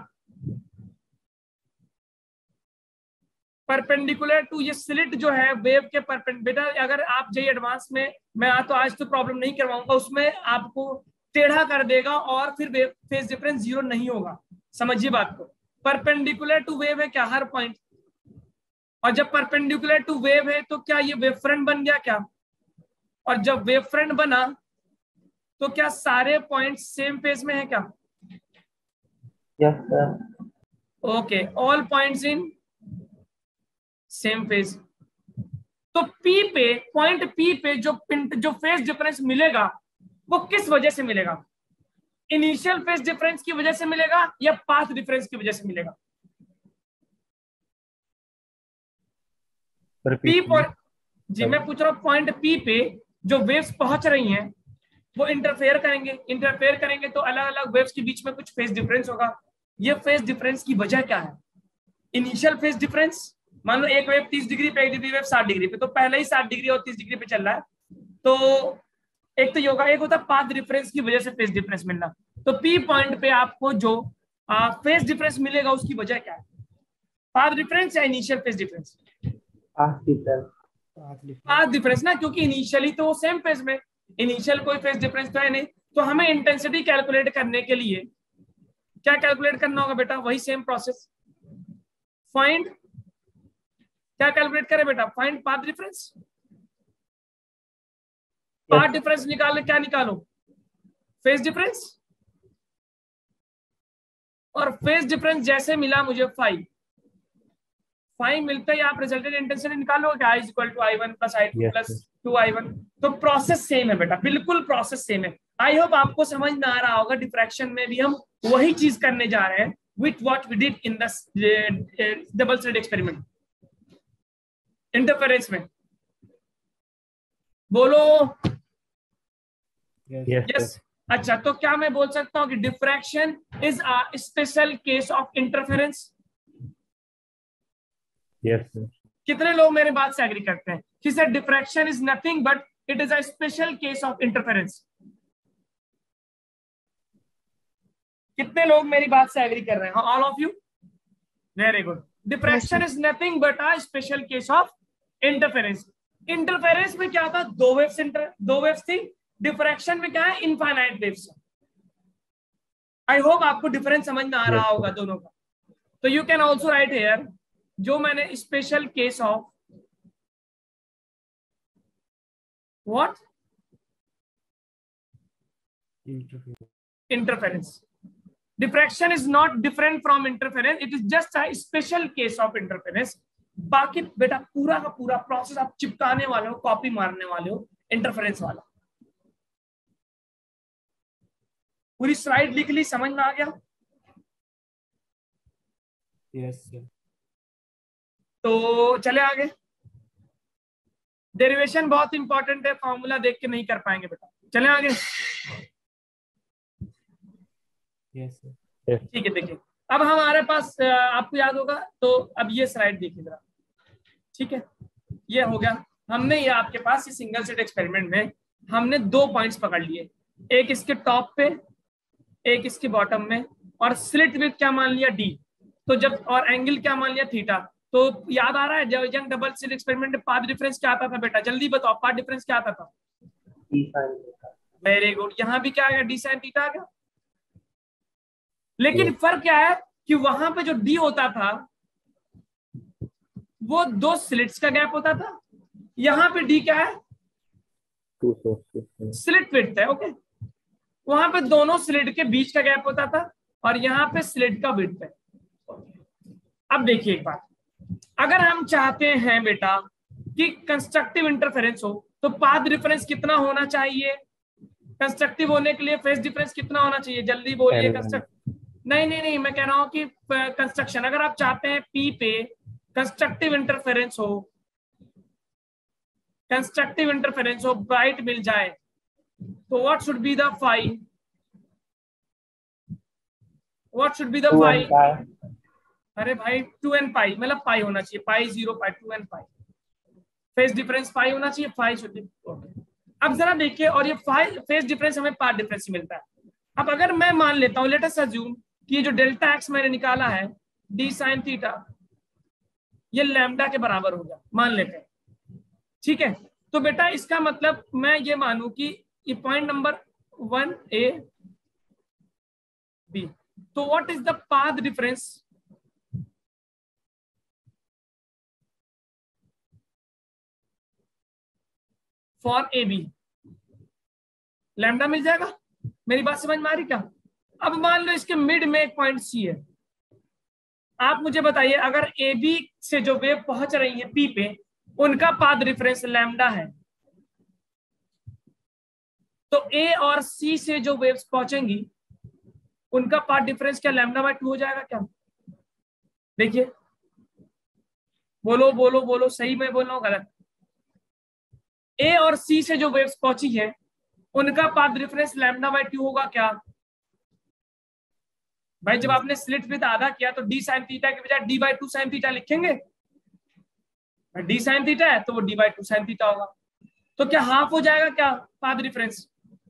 परपेंडिकुलर टू ये स्लिट जो है वेव के परपेंडिकुलर। बेटा अगर आप जाइए एडवांस में, मैं तो आज तो प्रॉब्लम नहीं करवाऊंगा, उसमें आपको टेढ़ा कर देगा और फिर वेव फेज डिफरेंस 0 नहीं होगा। समझिए बात को। परपेंडिकुलर टू वेव है क्या हर पॉइंट? और जब परपेंडिकुलर टू वेव है तो क्या ये वेव फ्रंट बन गया क्या? और जब वेव फ्रंट बना तो क्या सारे पॉइंट सेम फेज में है क्या? Yes sir. Okay, all points in same phase. तो पी पे, पॉइंट पी पे जो फेज डिफरेंस मिलेगा वो किस वजह से मिलेगा? इनिशियल फेज डिफरेंस की वजह से मिलेगा या पाथ डिफरेंस की वजह से मिलेगा? पी पर जी मैं पूछ रहा हूं, पॉइंट पी पे जो वेव्स पहुंच रही हैं वो इंटरफेयर करेंगे तो अलग अलग वेव्स के बीच में कुछ फेज डिफरेंस होगा। ये फेज डिफरेंस की वजह क्या है? इनिशियल फेज डिफरेंस, मान लो एक वेव 30 डिग्री पे, एक वेव 60 डिग्री पे, तो पहले ही 60 डिग्री और 30 डिग्री पे चल रहा है, तो एक तो योगा, एक होता है पाथ डिफरेंस की वजह से फेज डिफरेंस मिलना। तो पी पॉइंट पे आपको जो फेज डिफरेंस मिलेगा उसकी वजह क्या है? पाथ डिफरेंस या initial phase difference? Path difference ना, क्योंकि इनिशियली तो वो सेम फेज में, इनिशियल कोई फेज डिफरेंस तो है नहीं। तो हमें इंटेंसिटी कैलकुलेट करने के लिए क्या कैलकुलेट करना होगा बेटा? वही सेम प्रोसेस, फाइंड, क्या कैलकुलेट करें बेटा? Find path difference. Path difference निकालो, क्या निकालो? Phase difference. और फेज डिफरेंस जैसे मिला मुझे 5 मिलता है, आप रिजल्टेंट इंटेंसिटी निकालोगे क्या? I = I1 + I2 + 2I1। तो प्रोसेस सेम है बेटा, बिल्कुल प्रोसेस सेम है। आई होप आपको समझ में आ रहा होगा। डिफ्रैक्शन में भी हम वही चीज करने जा रहे हैं with what we did in the double slit experiment. Interference में बोलो यस। अच्छा, तो क्या मैं बोल सकता हूं कि diffraction is a special case of interference? Yes sir. कितने लोग मेरे बात से एग्री करते हैं कि sir diffraction is nothing but it is a special case of interference? कितने लोग मेरी बात से एग्री कर रहे हैं? All of you, very good. Diffraction is nothing but a special case of interference. Interference में क्या था? दो वेव्स थी। डिफ्रैक्शन में क्या है? Infinite waves. आई होप आपको डिफरेंस समझ में आ रहा होगा दोनों का। तो you can also write here, जो मैंने special case of what? Interference. Diffraction is not different from interference, it is just a special case of interference। बाकी बेटा पूरा का पूरा प्रोसेस आप चिपकाने वाले हो, कॉपी मारने वाले हो, इंटरफेरेंस वाला। पूरी स्लाइड लिख ली, समझ में आ गया? Yes sir. तो चले आगे। डेरिवेशन बहुत इंपॉर्टेंट है, फॉर्मूला देख के नहीं कर पाएंगे बेटा। चले आगे। Yes sir. ठीक है, देखिए अब हमारे पास आपको याद होगा, तो अब ये स्लाइड देखिए जरा, ठीक है। ये हो गया, हमने ये आपके पास ये सिंगल सेट एक्सपेरिमेंट में हमने 2 पॉइंट्स पकड़ लिए, एक इसके टॉप पे, एक इसके बॉटम में, और स्लिट विथ क्या मान लिया डी, तो जब, और एंगल क्या मान लिया थीटा। तो याद आ रहा है जब यंग डबल स्लिट एक्सपेरिमेंट में पाथ डिफरेंस क्या आता था बेटा, जल्दी बताओ, पाथ डिफरेंस क्या आता था? वेरी गुड, यहाँ भी क्या आ गया, डी साइन थीटा आ गया। लेकिन फर्क क्या है कि वहां पे जो डी होता था वो 2 स्लिट्स का गैप होता था, यहाँ पे डी क्या है, स्लिट विड्थ है, ओके। वहां पे दोनों स्लिट के बीच का गैप होता था, और यहाँ पे स्लिट का विड्थ है। अब देखिए एक बात, अगर हम चाहते हैं बेटा कि कंस्ट्रक्टिव इंटरफेरेंस हो, तो पाथ डिफरेंस कितना होना चाहिए? कंस्ट्रक्टिव होने के लिए फेज डिफरेंस कितना होना चाहिए, जल्दी बोलिए। नहीं, मैं कह रहा हूं कि कंस्ट्रक्शन, अगर आप चाहते हैं पी पे कंस्ट्रक्टिव इंटरफेरेंस हो, ब्राइट मिल जाए, तो what should be the phi? अरे भाई 2n पाई, मतलब पाई होना चाहिए, पाई 0 पाई 2n पाई, फेज डिफरेंस पाई होना चाहिए, फाई शुड बी ओके। अब जरा देखिए, और ये फेज डिफरेंस हमें पाथ डिफरेंस से मिलता है। अब अगर मैं मान लेता हूं, लेट अस अज्यूम कि ये जो डेल्टा एक्स मैंने निकाला है डी साइन थीटा, ये लैम्डा के बराबर हो गया, मान लेते हैं, ठीक है। तो बेटा इसका मतलब मैं ये मानूं कि ये पॉइंट नंबर 1 ए बी, तो what is the path difference for A B? Lambda मिल जाएगा, मेरी बात समझ में आ रही क्या? अब मान लो इसके मिड में एक पॉइंट सी है, आप मुझे बताइए, अगर ए बी से जो वेव पहुंच रही है पी पे, उनका पाथ डिफरेंस लैम्डा है, तो ए और सी से जो वेव्स पहुंचेंगी उनका पाथ डिफरेंस क्या लैम्डा बाय 2 हो जाएगा क्या? देखिए, बोलो, सही में बोल रहा हूं गलत? ए और सी से जो वेव्स पहुंची है उनका पाथ डिफरेंस लैम्डा बाय 2 होगा क्या? भाई जब आपने स्लिट विथ आधा किया तो डी साइन थीटा के बजाय डी बाय 2 साइन थीटा लिखेंगे, डी साइन थीटा है तो वो डी बाय 2 साइन थीटा होगा, तो क्या हाफ हो जाएगा क्या path difference?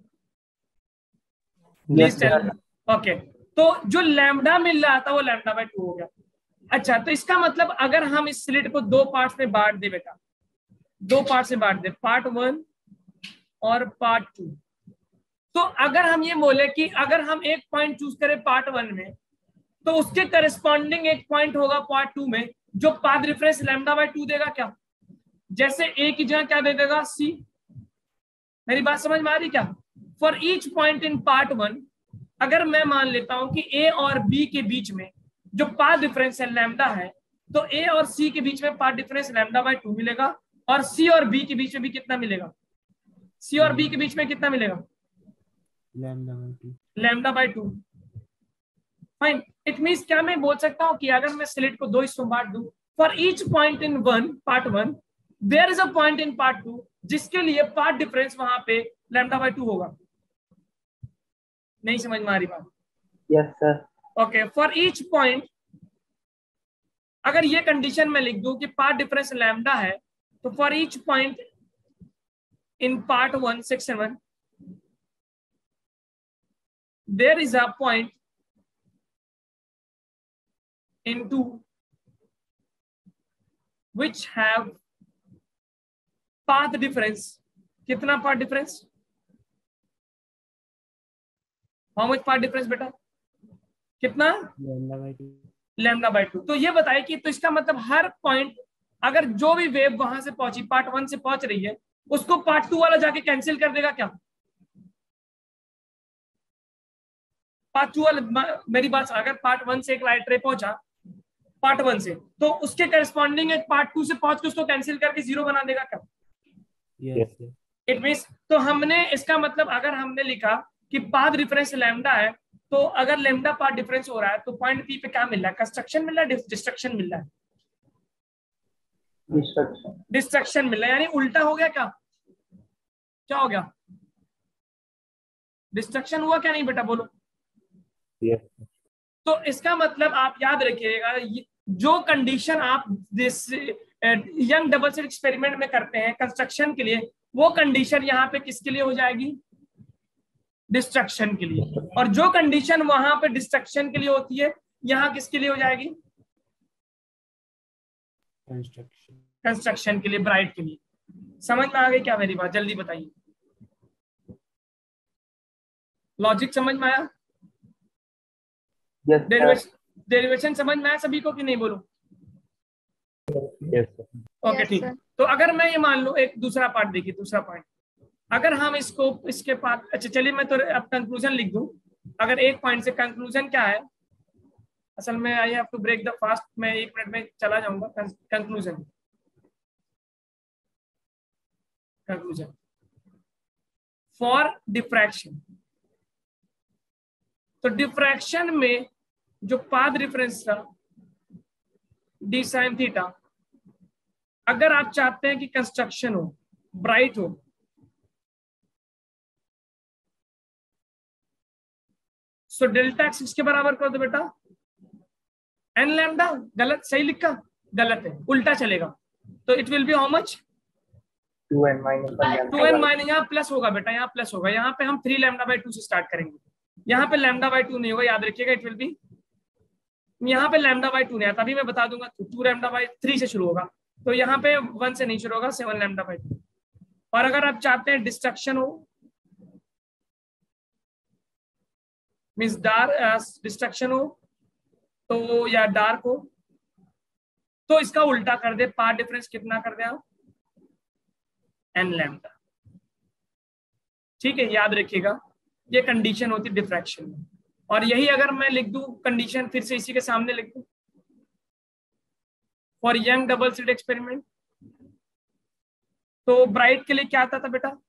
Please tell. Okay, तो जो लैम्डा मिल रहा था वो लैम्डा बाय 2 हो गया। अच्छा, तो इसका मतलब अगर हम इस स्लिट को 2 पार्ट्स में बांट दे बेटा, 2 पार्ट में बांट दे, पार्ट 1 और पार्ट 2, तो अगर हम ये बोले कि अगर हम एक पॉइंट चूज करें पार्ट 1 में, तो उसके करस्पॉन्डिंग एक पॉइंट होगा पार्ट 2 में जो पाथ डिफरेंस लैम्डा बाय 2 देगा क्या? जैसे ए की जगह क्या दे देगा, सी। मेरी बात समझ में आ रही क्या? For each point in part 1, अगर मैं मान लेता हूं कि ए और बी के बीच में जो पाथ डिफरेंस है लैम्डा है, तो ए और सी के बीच में पाथ डिफरेंस लैम्डा बाय 2 मिलेगा, और सी और बी के बीच में भी कितना मिलेगा? सी और बी के बीच में कितना मिलेगा? Lambda by 2। Fine, it means क्या मैं बोल सकता हूं कि अगर मैं स्लिट को 2 हिस्सों में बांट दूं, for each point in part 1 there is a point in part 2 जिसके लिए पाथ डिफरेंस वहां पे लैम्डा बाय 2 होगा। नहीं समझ में आ रही बात? Yes sir. Okay, for each point, अगर ये कंडीशन में लिख दूं कि पाथ डिफरेंस लैम्डा है, तो for each point in part 1 section 1 there is a point in 2 which have path difference. कितना path difference? How much path difference बेटा? कितना? Lambda by 2। तो ये बताए कि, तो इसका मतलब हर पॉइंट, अगर जो भी वेव वहां से पहुंची पार्ट 1 से पहुंच रही है, उसको पार्ट 2 वाला जाके कैंसिल कर देगा क्या? पार्ट 2 वाला, मेरी बात, अगर पार्ट 1 से एक लाइट रे पहुंचा पार्ट 1 से, तो उसके करस्पॉन्डिंग एक पार्ट 2 से पहुंच के उसको कैंसिल करके 0 बना देगा क्या? yes. इट मींस, तो हमने इसका मतलब अगर हमने लिखा कि पाथ डिफरेंस लैम्डा है, तो अगर लैम्डा पाथ डिफरेंस हो रहा है तो पॉइंट पी पे क्या मिल रहा है? कंस्ट्रक्शन मिल रहा है, डिस्ट्रक्शन मिल रहा है? डिस्ट्रक्शन मिल रहा है, यानी उल्टा हो गया क्या? क्या हो गया? डिस्ट्रक्शन हुआ क्या नहीं बेटा, बोलो? yes. तो इसका मतलब आप याद रखिएगा, जो कंडीशन आप this Young double slit experiment में करते हैं कंस्ट्रक्शन के लिए, वो कंडीशन यहाँ पे किसके लिए हो जाएगी? डिस्ट्रक्शन के लिए। और जो कंडीशन वहां पे डिस्ट्रक्शन के लिए होती है, यहाँ किसके लिए हो जाएगी? कंस्ट्रक्शन के लिए, ब्राइट के लिए। समझ में आ गई क्या मेरी बात? जल्दी बताइए, लॉजिक समझ में आया? डेरिवेशन समझ में आया सभी को कि नहीं? बोलो। ओके ठीक। तो अगर मैं ये मान लूं, एक दूसरा पार्ट देखिए, दूसरा पॉइंट, अगर हम इसको इसके पास, अच्छा चलिए मैं तो अब कंक्लूजन लिख दूं। अगर एक पॉइंट से कंक्लूजन क्या है, असल में I have to break the fast, मैं 1 मिनट में चला जाऊंगा। Conclusion for diffraction. तो डिफ्रैक्शन में जो पाथ रेफरेंस था डी साइन थीटा, अगर आप चाहते हैं कि कंस्ट्रक्शन हो, ब्राइट हो, सो डेल्टा एक्स किसके बराबर कर दो बेटा? N lambda. गलत? सही लिखा? गलत है, उल्टा चलेगा। तो it will be how much? 2n minus 2n minus, यहाँ प्लस होगा बेटा, यहाँ प्लस होगा। यहाँ पे हम 3 लैम्डा बाई 2 से स्टार्ट करेंगे। यहाँ पे लैम्डा बाई 2 नहीं होगा, याद रखिएगा। इट विल बी, यहाँ पे लैम्डा बाई 2 नहीं आता, अभी मैं बता दूंगा। 2 लैम्डा बाई 3 से शुरू होगा, तो यहाँ पे 1 से नहीं शुरू होगा, 7 लैम्डा बाई 2। और अगर आप चाहते हैं डिस्ट्रक्शन हो, मीन्स डार्क डिस्ट्रक्शन हो तो, या डार्क हो, तो इसका उल्टा कर दे। पाथ डिफरेंस कितना कर दे आप? N lambda. ठीक है, याद रखिएगा, ये कंडीशन होती है डिफ्रैक्शन में। और यही अगर मैं लिख दूं कंडीशन, फिर से इसी के सामने लिख दूं, for Young double slit experiment, तो ब्राइट के लिए क्या आता था बेटा?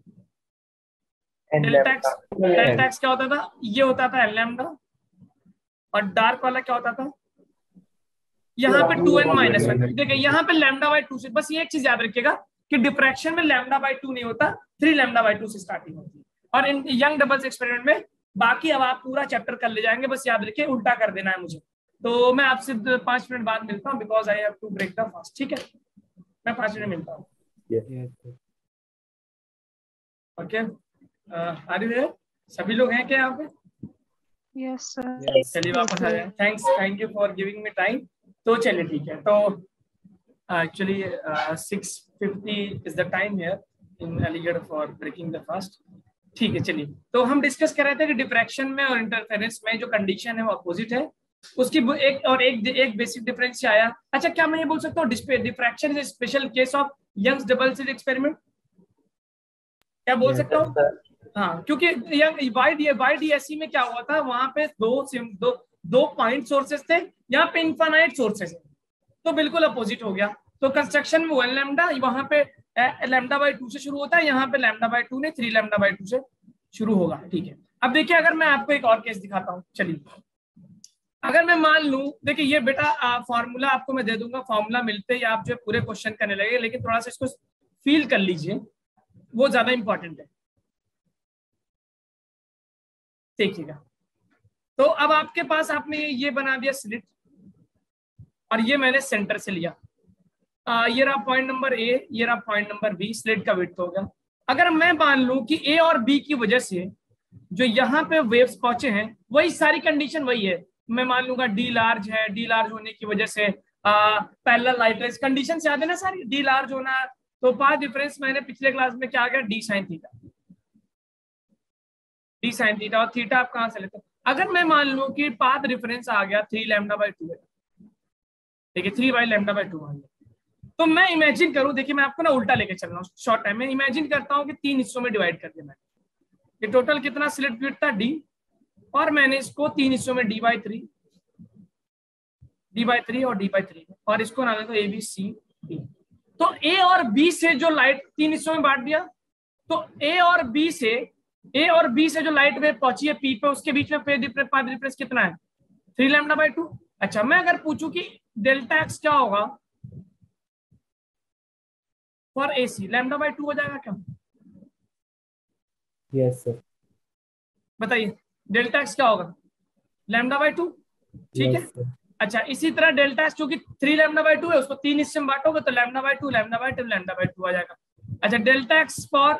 डेल्टा एक्स क्या होता था? ये होता था एन लैम्डा। और डार्क वाला क्या होता था? यहाँ पे 2n माइनस 1। देखिए यहाँ पे लैम्डा बाई 2 से, बस ये एक चीज याद रखिएगा कि डिफ्रैक्शन में लैम्डा बाई 2 नहीं होता, 3 लैम्डा बाई 2 से स्टार्टिंग होती है। और इन यंग डबल्स एक्सपेरिमेंट में बाकी अब आप पूरा चैप्टर कर ले जाएंगे, बस याद रखिए उल्टा कर देना है मुझे। तो मैं आपसे 5 मिनट बाद मिलता हूँ, because I have to break the fast. ठीक है, मैं 5 मिनट मिलता हूँ। Okay, are you there? सभी लोग हैं क्या यहाँ पे? Yes sir. चलिए वापस आ जाए। Thank you for giving me time. तो चलिए ठीक है, तो actually 6:50 is the time here in Aligarh for breaking the fast. ठीक है, चलिए। तो हम डिस्कस कर रहे थे कि डिफ्रैक्शन में और इंटरफेरेंस में जो कंडीशन है वो अपोजिट है। उसकी एक बेसिक डिफरेंस आया। अच्छा, क्या मैं ये बोल सकता हूँ diffraction is special case of Young's double slit experiment? क्या बोल सकता हूँ? हाँ, क्योंकि YDSE में क्या हुआ था, वहां पे दो पॉइंट सोर्सेस थे, यहाँ पे इनफाइनाइट सोर्सेस है, तो बिल्कुल अपोजिट हो गया। तो कंस्ट्रक्शन में 1 लैम्डा, वहां पे लैम्डा बाई 2 से शुरू होता है, यहाँ पे लैम्डा बाई 2 ने 3 लैम्डा बाई 2 से शुरू होगा। ठीक है, अब देखिए, अगर मैं आपको एक और केस दिखाता हूँ। चलिए, अगर मैं मान लूं, देखिए ये बेटा फॉर्मूला आपको मैं दे दूंगा, फॉर्मूला मिलते ही आप जो पूरे क्वेश्चन करने लगे, लेकिन थोड़ा सा इसको फील कर लीजिए, वो ज्यादा इंपॉर्टेंट है। देखिएगा, तो अब आपके पास आपने ये बना दिया स्लिट, और ये मैंने सेंटर से लिया। ये रहा पॉइंट नंबर ए, ये रहा पॉइंट नंबर बी, स्लिट का विड्थ हो गया। अगर मैं मान लूं कि ए और बी की वजह से जो यहाँ पे वेव्स पहुंचे हैं, वही सारी कंडीशन वही है। मैं मान लूंगा डी लार्ज है, डी लार्ज होने की वजह से पैरेलल लाइट रेज, कंडीशन से याद है ना सारी, डी लार्ज होना। तो पाथ डिफरेंस मैंने पिछले क्लास में क्या आ गया? D sine theta, D sine theta. और थीटा आप कहां से लेते हो? अगर मैं मान लूं कि पाथ डिफरेंस आ गया 3 लैम्डा बाई 2 है, देखिए 3 बाई लैम्डा बाई 2 आ गया, तो मैं इमेजिन करूं, देखिए मैं आपको ना उल्टा लेके चल रहा हूँ शॉर्ट टाइम में। इमेजिन करता हूँ कि 3 हिस्सों में डिवाइड कर दिया मैंने। ये टोटल कितना स्लिट विड्थ था? डी, और मैंने इसको 3 हिस्सों में डी बाई 3 और डी बाई 3, और इसको ना देता ए बी सी डी। तो ए और बी से जो लाइट 3 हिस्सों में बांट दिया, तो ए और बी से जो लाइट वेव पहुंची है पी पे, उसके बीच में पाथ डिफरेंस कितना है? 3 लैम्डा बाई 2। अच्छा, मैं अगर पूछूं कि डेल्टा एक्स क्या होगा फॉर एसी, लैम्डा बाई 2 हो जाएगा क्या? Yes sir. बताइए, डेल्टा एक्स क्या होगा? Lambda by 2। ठीक है। Yes, sir. अच्छा, इसी तरह डेल्टा एक्स चूंकि 3 λ/2 है, उसको 3 हिस्से में बांटोगे तो λ/2 λ/2 λ/2 आ जाएगा। अच्छा, डेल्टा एक्स फॉर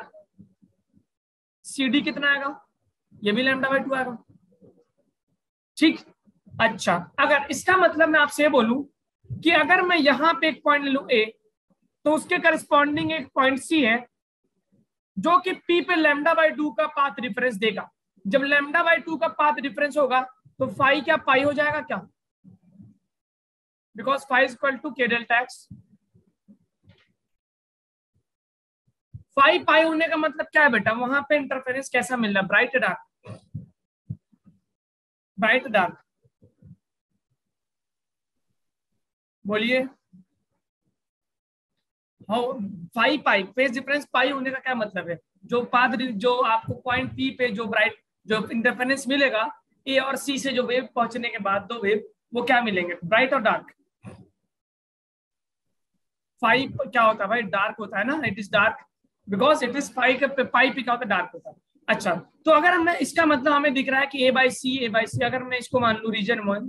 CD कितना आएगा? ये भी λ/2 आएगा। ठीक। अच्छा, अगर इसका मतलब मैं आपसे बोलूं कि अगर मैं यहां पे एक पॉइंट ले लूं A, तो उसके करस्पॉन्डिंग एक पॉइंट C है जो कि P पे λ/2 का पाथ डिफरेंस देगा। जब λ/2 का पाथ डिफरेंस होगा तो फाई क्या पाई हो जाएगा क्या? Because phi is equal to K delta x. Phi pi होने का मतलब क्या है बेटा? वहां पे इंटरफेरेंस कैसा मिल रहा है? ब्राइट डार्क, ब्राइट डार्क, बोलिए। हाँ, phi pi phase difference pi होने का क्या मतलब है? जो पाथ, जो आपको पॉइंट पी पे जो ब्राइट जो इंटरफेरेंस मिलेगा ए और सी से, जो वेव पहुंचने के बाद दो वेव, वो क्या मिलेंगे? ब्राइट और डार्क। फाई क्या होता है भाई? डार्क होता है ना, it is dark because it is phi का पाई पे क्या होता है? डार्क होता है। अच्छा, तो अगर हमें इसका मतलब हमें दिख रहा है कि A/C, अगर मैं इसको मान लू रीजन 1,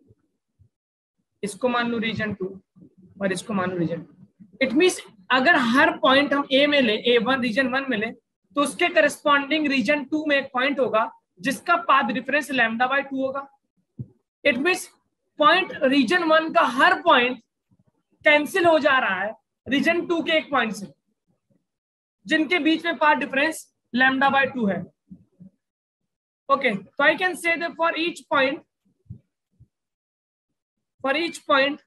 इसको मान लू रीजन 2 और इसको मान लू रीजन 2, इट मीन्स अगर हर पॉइंट हम ए में ले, A1 रीजन 1 में ले, तो उसके करस्पॉन्डिंग रीजन 2 में एक पॉइंट होगा जिसका पाथ डिफरेंस λ/2 होगा। इट मीन्स पॉइंट रीजन 1 का हर पॉइंट कैंसिल हो जा रहा है रीजन 2 के एक पॉइंट से, जिनके बीच में पाथ डिफरेंस λ/2 है। ओके, तो I can say that for each point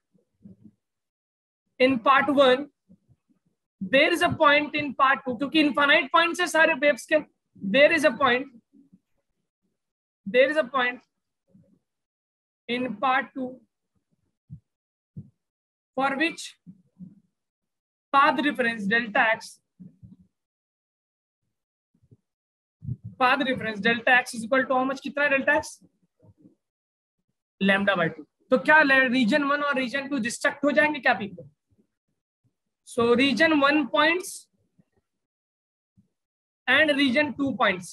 in part 1 there is a point in part 2, क्योंकि इनफाइनाइट पॉइंट से सारे वेव्स के, there is a point in part 2 for which path difference delta x is equal to how much? कितना delta x? λ/2। तो क्या reason 1 और reason 2 destruct हो जाएंगे क्या पीछे? So region 1 points and region 2 points.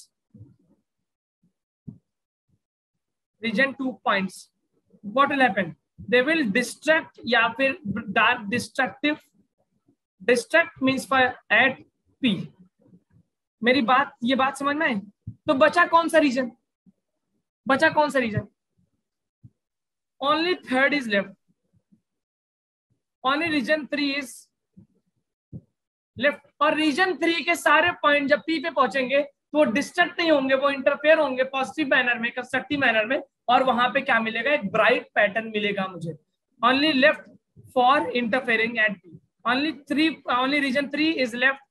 What will happen? They will distract या फिर dark destructive. Distract means for at P. मेरी बात, ये बात समझ में आई? तो बचा कौन सा region? Only third is left. Only region 3 is left. और रीजन 3 के सारे पॉइंट जब पी पे पहुंचेंगे तो वो डिस्ट्रक्ट नहीं होंगे, वो इंटरफेयर होंगे पॉजिटिव मैनर में, कंस्ट्रक्टिव मैनर में, और वहां पे क्या मिलेगा? एक ब्राइट पैटर्न मिलेगा मुझे। Only left for interfering at P. Only region 3 is left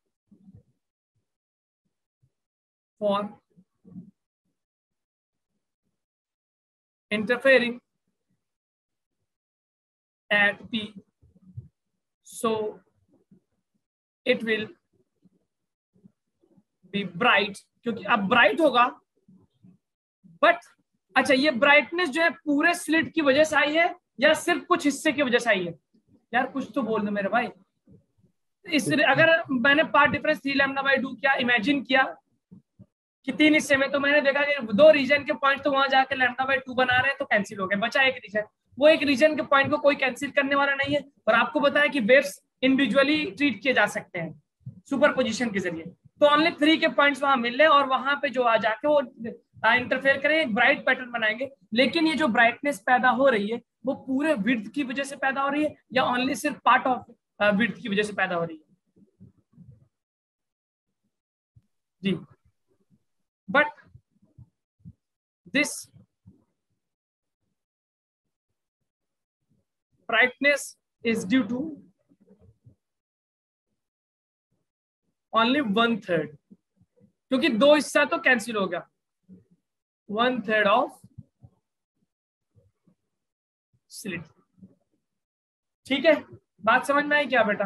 for interfering at P, so it will be bright, क्योंकि अब ब्राइट होगा। बट अच्छा, ये ब्राइटनेस जो है पूरे स्लिट की वजह से आई है या सिर्फ कुछ हिस्से की वजह से आई है? यार कुछ तो बोल दो मेरे भाई। अगर मैंने पार्ट डिफरेंस 3 λ/2 क्या इमेजिन किया कि 3 हिस्से में, तो मैंने देखा कि 2 रीजन के पॉइंट तो वहां जाकर λ/2 बना रहे हैं, तो कैंसिल हो गए, बचा एक रीजन। वो एक रीजन के पॉइंट को कोई कैंसिल करने वाला नहीं है, और आपको बताया कि वेव्स इंडिविजुअली ट्रीट किए जा सकते हैं सुपरपोजिशन के जरिए। तो ओनली 3 के पॉइंट्स वहां मिल रहे हैं, और वहां पे जो आ जाके वो इंटरफेयर करें, एक ब्राइट पैटर्न बनाएंगे। लेकिन ये जो ब्राइटनेस पैदा हो रही है वो पूरे विड्थ की वजह से पैदा हो रही है या ओनली सिर्फ पार्ट ऑफ विड्थ की वजह से पैदा हो रही है? जी, but this brightness is due to only 1/3, क्योंकि 2 हिस्सा तो कैंसिल हो गया, 1/3 ऑफ स्लिट। ठीक है, बात समझ में आई क्या बेटा?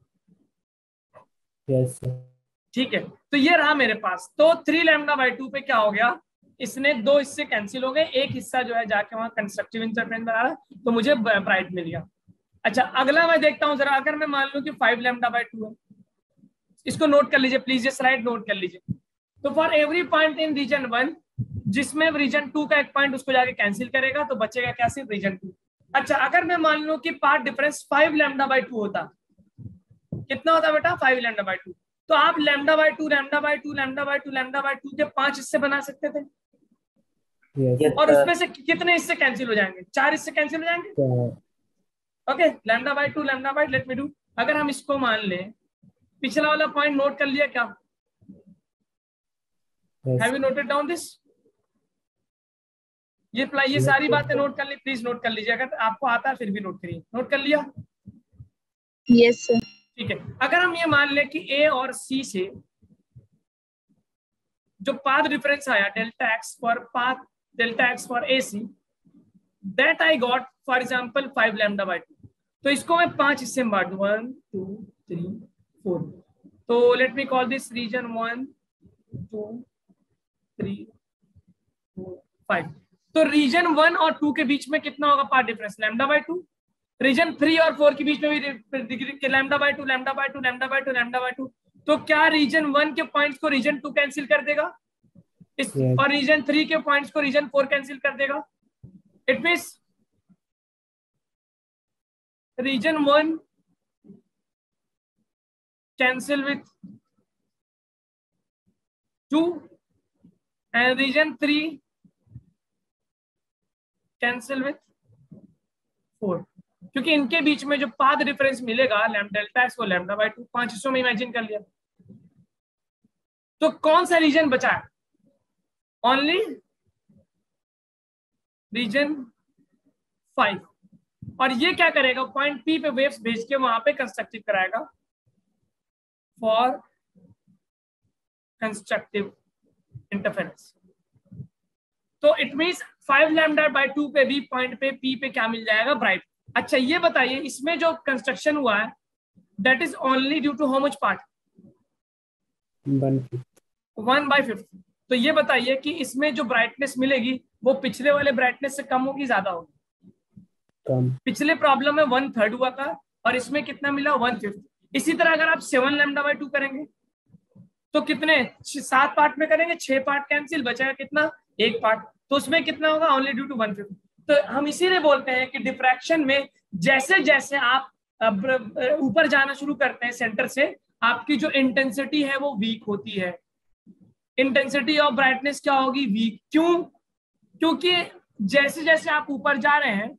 Yes, sir. ठीक है, तो ये रहा मेरे पास। तो 3 λ/2 पे क्या हो गया? इसने 2 हिस्से कैंसिल हो गए, एक हिस्सा जो है जाके वहां कंस्ट्रक्टिव इंटरफेरेंस बना रहा है, तो मुझे ब्राइट मिल गया। अच्छा, अगला मैं देखता हूं जरा। अगर मैं मान लूं कि 5 λ/2 है, इसको नोट कर लीजिए प्लीज, ये स्लाइड नोट कर लीजिए। तो for every point in region 1 जिसमें रीजन 2 का एक पॉइंट उसको जाके कैंसिल करेगा, तो बचेगा क्या, सिर्फ रीजन 2। अच्छा, अगर मैं मान लूं कि पाथ डिफरेंस 5 λ/2 होता, कितना होता बेटा, 5 λ/2, तो आप λ/2 λ/2 λ/2 λ/2 के 5 हिस्से बना सकते थे। Yes. और उसमें से कितने हिस्से कैंसिल हो जाएंगे, 4 हिस्से कैंसिल हो जाएंगे। Okay, λ/2 λ/2, let me do. अगर हम इसको मान लें, पिछला वाला पॉइंट नोट कर लिया क्या? Have you noted down this? ये सारी बातें नोट कर ली, प्लीज नोट कर लीजिए, अगर आपको आता है फिर भी नोट करिए। नोट कर लिया? Yes, sir. ठीक है। अगर हम ये मान लें कि ए और सी से जो पाथ डिफरेंस आया delta x for A C, that I got for example 5 λ/2, तो इसको मैं 5 हिस्से में बांट दूं, 1 2 3 4। तो let me call this region 1 2 3 4 5। तो रीजन 1 और 2 के बीच में कितना होगा पाथ डिफरेंस, λ/2। रीजन 3 और 4 के बीच में भी λ/2 λ/2 λ/2 λ/2। तो क्या रीजन 1 के पॉइंट्स को रीजन 2 कैंसिल कर देगा Yes. और रीजन 3 के पॉइंट्स को रीजन 4 कैंसिल कर देगा। It means region 1 cancel with 2 and region 3 cancel with 4, क्योंकि इनके बीच में जो पाथ डिफरेंस मिलेगा डेल्टा एक्स को λ/2 5 हिस्सों में इमेजिन कर लिया। तो कौन सा रीजन बचा है, ओनली रीजन 5। और ये क्या करेगा, पॉइंट पी पे वेव्स भेज के वहां पे कंस्ट्रक्टिव कराएगा फॉर कंस्ट्रक्टिव इंटरफेरेंस। तो इट मींस 5 λ/2 पे भी पॉइंट पे पी पे क्या मिल जाएगा, ब्राइट। अच्छा ये बताइए, इसमें जो कंस्ट्रक्शन हुआ है that is only due to how much part, 1/5। तो ये बताइए कि इसमें जो ब्राइटनेस मिलेगी वो पिछले वाले ब्राइटनेस से कम होगी, ज्यादा होगी? कम। पिछले प्रॉब्लम में 1/3 हुआ था और इसमें कितना मिला, 1/5। इसी तरह अगर आप 7 λ/2 करेंगे तो कितने, 7 पार्ट में करेंगे, 6 पार्ट कैंसिल, बचेगा कितना, 1 पार्ट। तो उसमें कितना होगा, ओनली ड्यू टू 1/5। तो हम इसीलिए बोलते हैं कि डिफ्रैक्शन में जैसे जैसे आप ऊपर जाना शुरू करते हैं सेंटर से, आपकी जो इंटेंसिटी है वो वीक होती है। इंटेंसिटी ऑफ ब्राइटनेस क्या होगी, वीक। क्यों? क्योंकि जैसे जैसे आप ऊपर जा रहे हैं,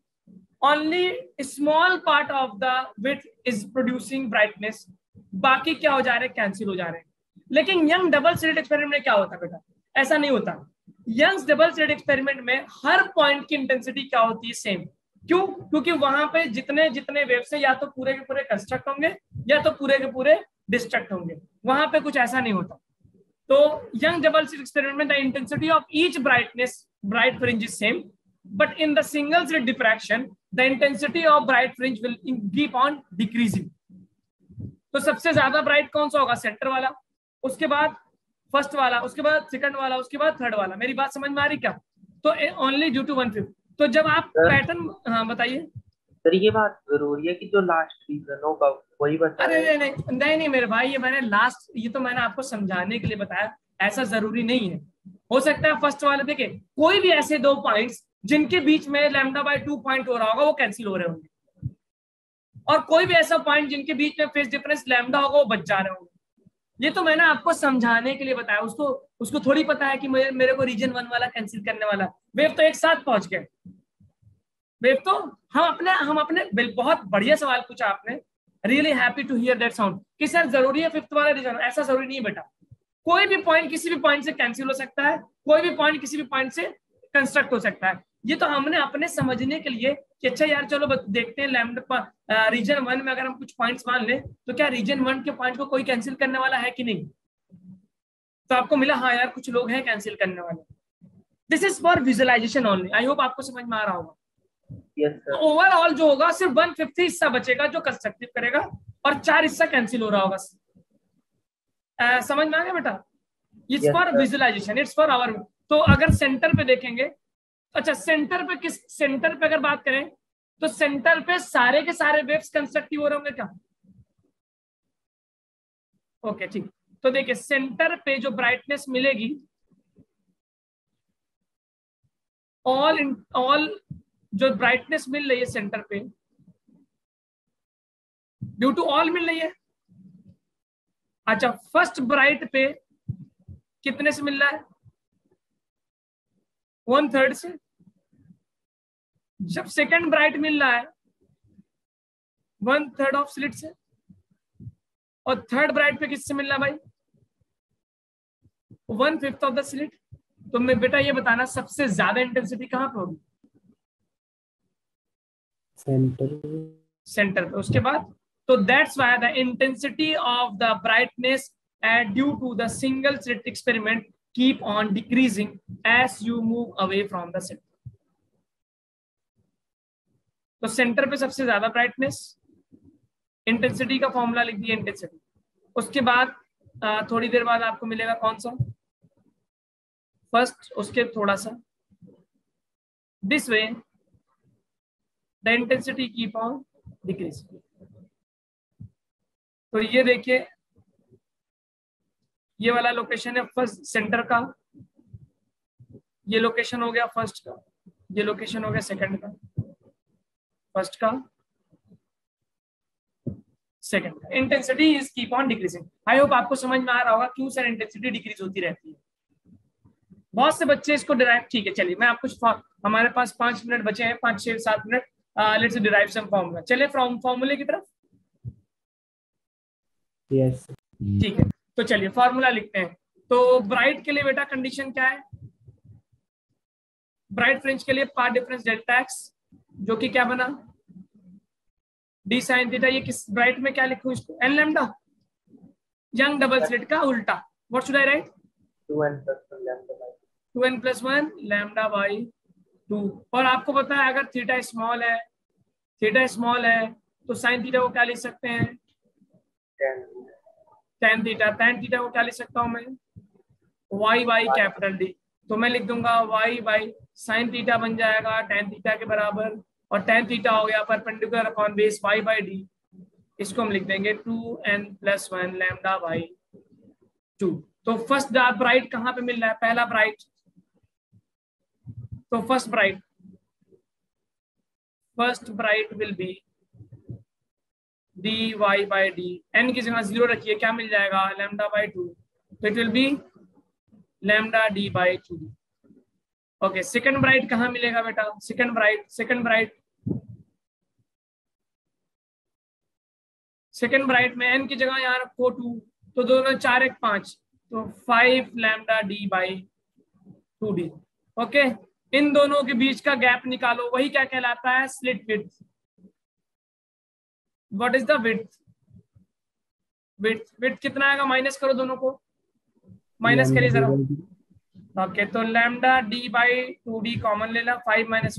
only small part of the width is producing brightness, बाकी क्या हो जा रहे हैं, कैंसिल हो जा रहे हैं। लेकिन यंग डबल स्लिट एक्सपेरिमेंट में क्या होता है बेटा, ऐसा नहीं होता। यंग डबल स्लिट एक्सपेरिमेंट में हर पॉइंट की इंटेंसिटी क्या होती है, सेम। क्यों? क्योंकि वहां पे जितने जितने वेव्स है या तो पूरे के पूरे कंस्ट्रक्ट होंगे या तो पूरे के पूरे डिस्ट्रक्ट होंगे, वहां पे कुछ ऐसा नहीं होता। तो यंग डबल स्लिट एक्सपेरिमेंट में the intensity of each bright fringe is same, but in the single slit diffraction the intensity of bright fringe will keep on decreasing। तो सबसे ज्यादा ब्राइट कौन सा होगा, सेंटर वाला, उसके बाद फर्स्ट वाला, उसके बाद सेकंड वाला, उसके बाद थर्ड वाला। मेरी बात समझ में आ रही क्या? तो ओनली ड्यू टू 1/5। तो जब आप पैटर्न, हाँ बताइए सर, ये बात जरूरी है कि जो लास्ट रीजन होगा वही बता। अरे नहीं मेरे भाई, ये मैंने लास्ट, ये तो मैंने आपको समझाने के लिए बताया, ऐसा जरूरी नहीं है। हो सकता है फर्स्ट वाले, देखिए कोई भी ऐसे 2 पॉइंट्स जिनके बीच में λ/2 पॉइंट हो रहा होगा वो कैंसिल हो रहे होंगे, और कोई भी ऐसा पॉइंट जिनके बीच में फेज डिफरेंस लैम्डा होगा वो बच जा रहे होंगे। ये तो मैंने आपको समझाने के लिए बताया, उसको थोड़ी पता है कि मेरे को रीजन 1 वाला कैंसिल करने वाला। वेव तो एक साथ पहुंच गए, वेव तो हम अपने बहुत बढ़िया सवाल पूछा आपने, really happy to hear that sound कि सर जरूरी है 5th वाला रीजन, ऐसा जरूरी नहीं है बेटा। कोई भी पॉइंट किसी भी पॉइंट से कैंसिल हो सकता है, कोई भी पॉइंट किसी भी पॉइंट से कंस्ट्रक्ट हो सकता है। ये तो हमने अपने समझने के लिए कि अच्छा यार चलो देखते हैं लैम्डा रीजन 1 में अगर हम कुछ पॉइंट्स मान लें तो क्या रीजन 1 के पॉइंट को कोई कैंसिल करने वाला है कि नहीं। तो आपको मिला हाँ यार कुछ लोग हैं कैंसिल करने वाले। This is for visualisation only. I hope आपको समझ में आ रहा होगा। ओवरऑल जो होगा सिर्फ 1/5 हिस्सा बचेगा जो कंस्ट्रक्टिव करेगा और 4 हिस्सा कैंसिल हो रहा होगा। समझ में आ गया बेटा? It's for visualisation, it's for our. तो अगर सेंटर पे देखेंगे, अच्छा सेंटर पे अगर बात करें तो सेंटर पे सारे के सारे वेव्स कंस्ट्रक्टिव हो रहे होंगे क्या? ओके ठीक। तो देखिए सेंटर पे जो ब्राइटनेस मिलेगी ऑल जो ब्राइटनेस मिल रही है सेंटर पे, ड्यू टू ऑल मिल रही है। अच्छा, फर्स्ट ब्राइट पे कितने से मिल रहा है? 1/3 से। जब सेकंड ब्राइट मिल रहा है 1/3 ऑफ स्लिट से, और थर्ड ब्राइट पे किससे मिल रहा है भाई? 1/5 ऑफ द स्लिट। तो मैं बेटा ये बताना सबसे ज्यादा इंटेंसिटी कहां पे होगी? सेंटर पे। उसके बाद तो that's why the intensity of the brightness due to the single slit experiment keep on decreasing as you move away from the centre. तो सेंटर पे सबसे ज्यादा ब्राइटनेस, इंटेंसिटी का फॉर्मूला लिख दिया इंटेंसिटी। उसके बाद थोड़ी देर बाद आपको मिलेगा कौन सा? फर्स्ट, उसके थोड़ा सा this way the intensity keep on decrease. तो ये देखिए, ये वाला लोकेशन है फर्स्ट सेंटर का, ये लोकेशन हो गया फर्स्ट का, ये लोकेशन हो गया सेकंड का, फर्स्ट का सेकंड का। Intensity is keep on decreasing. I hope आपको समझ में आ रहा होगा क्यों सर इंटेंसिटी डिक्रीज होती रहती है। बहुत से बच्चे इसको डिराइव, ठीक है चलिए मैं आपको, हमारे पास 5 मिनट बचे हैं, 5, 6, 7 minute, let's derive some formula. चलिए फॉर्मूले की तरफ। यस ठीक है, तो चलिए फॉर्मूला लिखते हैं। तो ब्राइट के लिए बेटा कंडीशन क्या है? ब्राइट फ्रिंज के लिए पाथ डिफरेंस डेल्टा एक्स, जो कि क्या बना? D sine theta. ये किस ब्राइट में क्या लिखूं इसको? N lambda, Young double slit का उल्टा। What should I write? 2n + 1 lambda by 2। और आपको पता है अगर थीटा स्मॉल है तो साइन थीटा को क्या लिख सकते हैं? tan theta. tan थीटा को क्या लिख सकता हूं मैं? y by capital D. तो मैं लिख दूंगा y बाई साइन थीटा बन जाएगा tan थीटा के बराबर, और tan थीटा हो गया perpendicular upon base y by D. इसको हम लिख देंगे 2n + 1 लैम्डा बाई 2। तो फर्स्ट ब्राइट कहां पे मिल रहा है? पहला ब्राइट, तो first bright will be dy by D. n की जगह 0 रखिए, क्या मिल जाएगा? Lambda by 2। तो it will be lambda D by 2। Okay, second bright कहां मिलेगा बेटा? सेकंड ब्राइट में n की जगह यहाँ रखो 2, तो दोनों 4, 1, 5, तो 5 lambda D by 2d। Okay, इन दोनों के बीच का गैप निकालो, वही क्या कहलाता है? Slit width. What is the width? Width कितना आएगा? माइनस करो दोनों को, माइनस करिए जरा। ओके, तो lambda D by 2d common ले ला, 5 - 1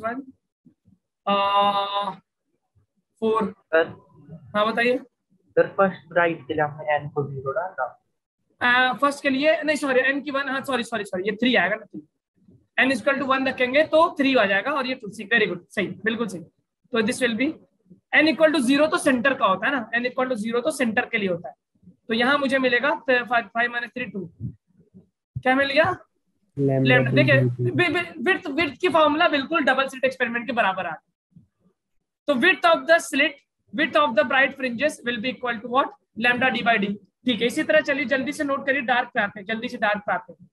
4। हाँ बताइए सर। फर्स्ट ब्राइट के लिए हमने n को 0 डाला। फर्स्ट के लिए नहीं, सॉरी n की 1, हाँ सॉरी ये 3 आएगा ना। 3 n = 1 रखेंगे तो 3 आ जाएगा, और ये 2 6। वेरी गुड, सही, बिल्कुल सही। तो दिस विल बी n = 0 तो सेंटर का होता है ना, n = 0 तो सेंटर के लिए होता है। तो यहाँ मुझे मिलेगा 5 - 3 2। क्या मिल गया? लैम्डा। देखिए विड्थ की फॉर्मूला बिल्कुल डबल स्लिट एक्सपेरिमेंट के बराबर आ गया। तो width of the bright fringes will be equal to what? Lambda D by D. ठीक है, इसी तरह चलिए जल्दी से नोट करिए, डार्क पे आते हैं, जल्दी से डार्क पे आते हैं।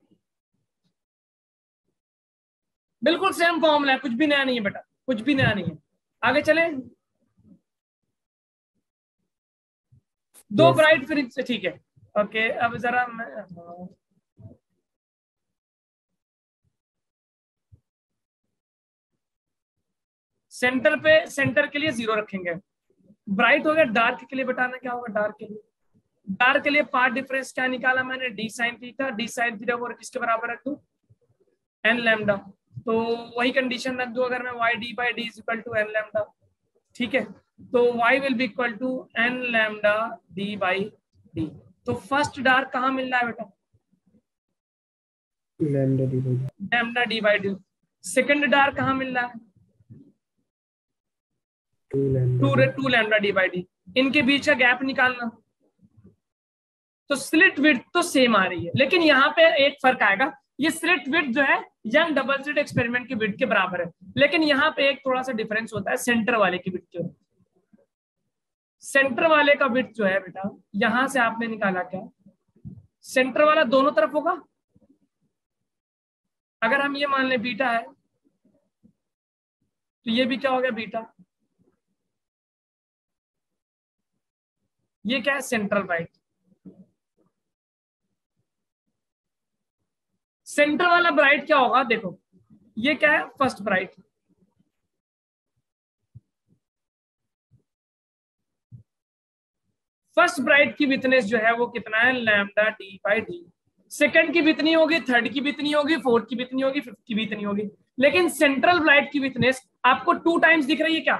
बिल्कुल सेम फॉर्मूला है, कुछ भी नया नहीं है बेटा, कुछ भी नया नहीं है। आगे चले। दो ब्राइट फ्रिंज से, ठीक है। ओके, अब जरा मैं सेंटर के लिए 0 रखेंगे। ब्राइट हो गया। डार्क के लिए बताना क्या होगा? डार्क के लिए पाथ डिफरेंस क्या निकाला मैंने? डी साइन थीटा को किसके बराबर रख दूं? n lambda. तो वही कंडीशन रख दूं अगर मैं y d by D = n lambda. ठीक है, तो y will be equal to n lambda d by D. तो फर्स्ट डार्क कहाँ मिल रहा है बेटा? Lambda D by D. Second dark कहाँ मिल रहा है? 2 लैम्डा डी बाई डी। इनके बीच का गैप निकालना। तो स्लिट विड्थ तो सेम आ रही है, लेकिन यहाँ पे एक फर्क आएगा। ये स्लिट विड्थ जो है यंग डबल स्लिट एक्सपेरिमेंट की विड्थ के बराबर है। लेकिन यहाँ पे एक थोड़ा सा डिफरेंस होता है सेंटर वाले की विड्थ के। सेंटर वाले का विड्थ जो है बेटा, यहां से आपने निकाला क्या, सेंटर वाला दोनों तरफ होगा। अगर हम ये मान लें बीटा है तो ये भी क्या हो गया बीटा। ये क्या है सेंट्रल ब्राइट। सेंटर वाला ब्राइट क्या होगा, देखो ये क्या है फर्स्ट ब्राइट, फर्स्ट ब्राइट की विथनेस जो है वो कितना है lambda D by D. Second की विथनी होगी, थर्ड की विथनी होगी, फोर्थ की विथनी होगी, फिफ्थ की विथनी होगी। लेकिन सेंट्रल ब्राइट की विथनेस आपको 2 टाइम्स दिख रही है क्या,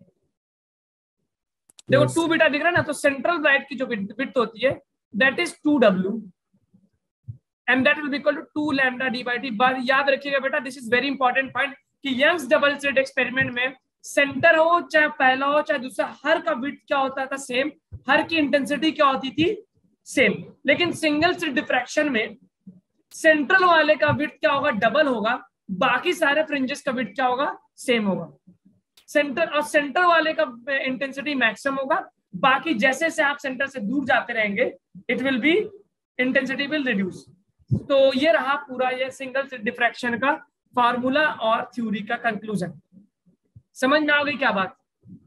देखो 2 बीटा दिख रहा है ना। तो सेंट्रल ब्राइट की जो विड्थ होती है that is 2w and that will be equal to 2 lambda D by D. बात याद रखिएगा बेटा, this is very important point कि यंग्स डबल स्लिट एक्सपेरिमेंट में सेंटर हो चाहे पहला हो चाहे दूसरा, हर का विड्थ क्या होता था सेम, हर की इंटेंसिटी क्या होती थी सेम। लेकिन सिंगल स्लिट डिफ्रैक्शन में सेंट्रल वाले का विड्थ क्या होगा डबल होगा, बाकी सारे फ्रिंजेस का विड्थ क्या होगा सेम होगा। सेंटर वाले का इंटेंसिटी मैक्सिमम होगा, बाकी जैसे जैसे आप सेंटर से दूर जाते रहेंगे it will be intensity will reduce. तो ये रहा पूरा ये सिंगल स्लिट डिफ्रैक्शन का फॉर्मूला और थ्योरी का कंक्लूजन। समझ में आ गई क्या बात?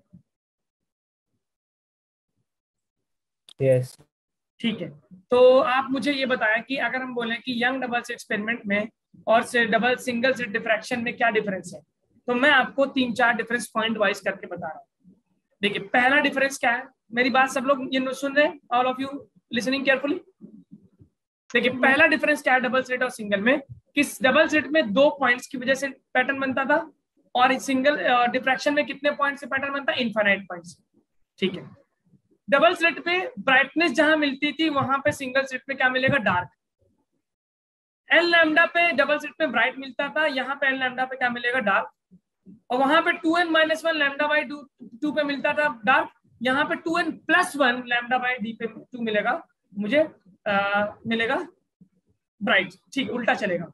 यस। ठीक है, तो आप मुझे ये बताएं कि अगर हम बोलें कि यंग डबल स्लिट एक्सपेरिमेंट में और डबल सिंगल स्लिट डिफ्रैक्शन में क्या डिफरेंस है, तो मैं आपको 3-4 डिफरेंस पॉइंट वाइज करके बता रहा हूँ। देखिए पहला डिफरेंस क्या है, मेरी बात सब लोग ये सुन रहे हैं, all of you listening carefully. देखिए पहला डिफरेंस क्या है डबल स्लिट और सिंगल में, कि डबल स्लिट में 2 पॉइंट्स की वजह से पैटर्न बनता था और सिंगल डिफ्रैक्शन में कितने पॉइंट से पैटर्न बनता है, इनफाइनाइट पॉइंट्स। ठीक है, डबल स्लिट पे ब्राइटनेस जहां मिलती थी वहां पे सिंगल स्लिट में क्या मिलेगा डार्क। एन लैम्डा पे डबल स्लिट में ब्राइट मिलता था, यहाँ पे एन लैम्डा पे क्या मिलेगा डार्क। और वहां पे 2n-1 लैम्डा बाई 2 पे मिलता था डार्क, यहाँ पे 2n+1 लैम्डा बाई डी पे 2 मिलेगा मुझे मिलेगा ब्राइट। ठीक, उल्टा चलेगा।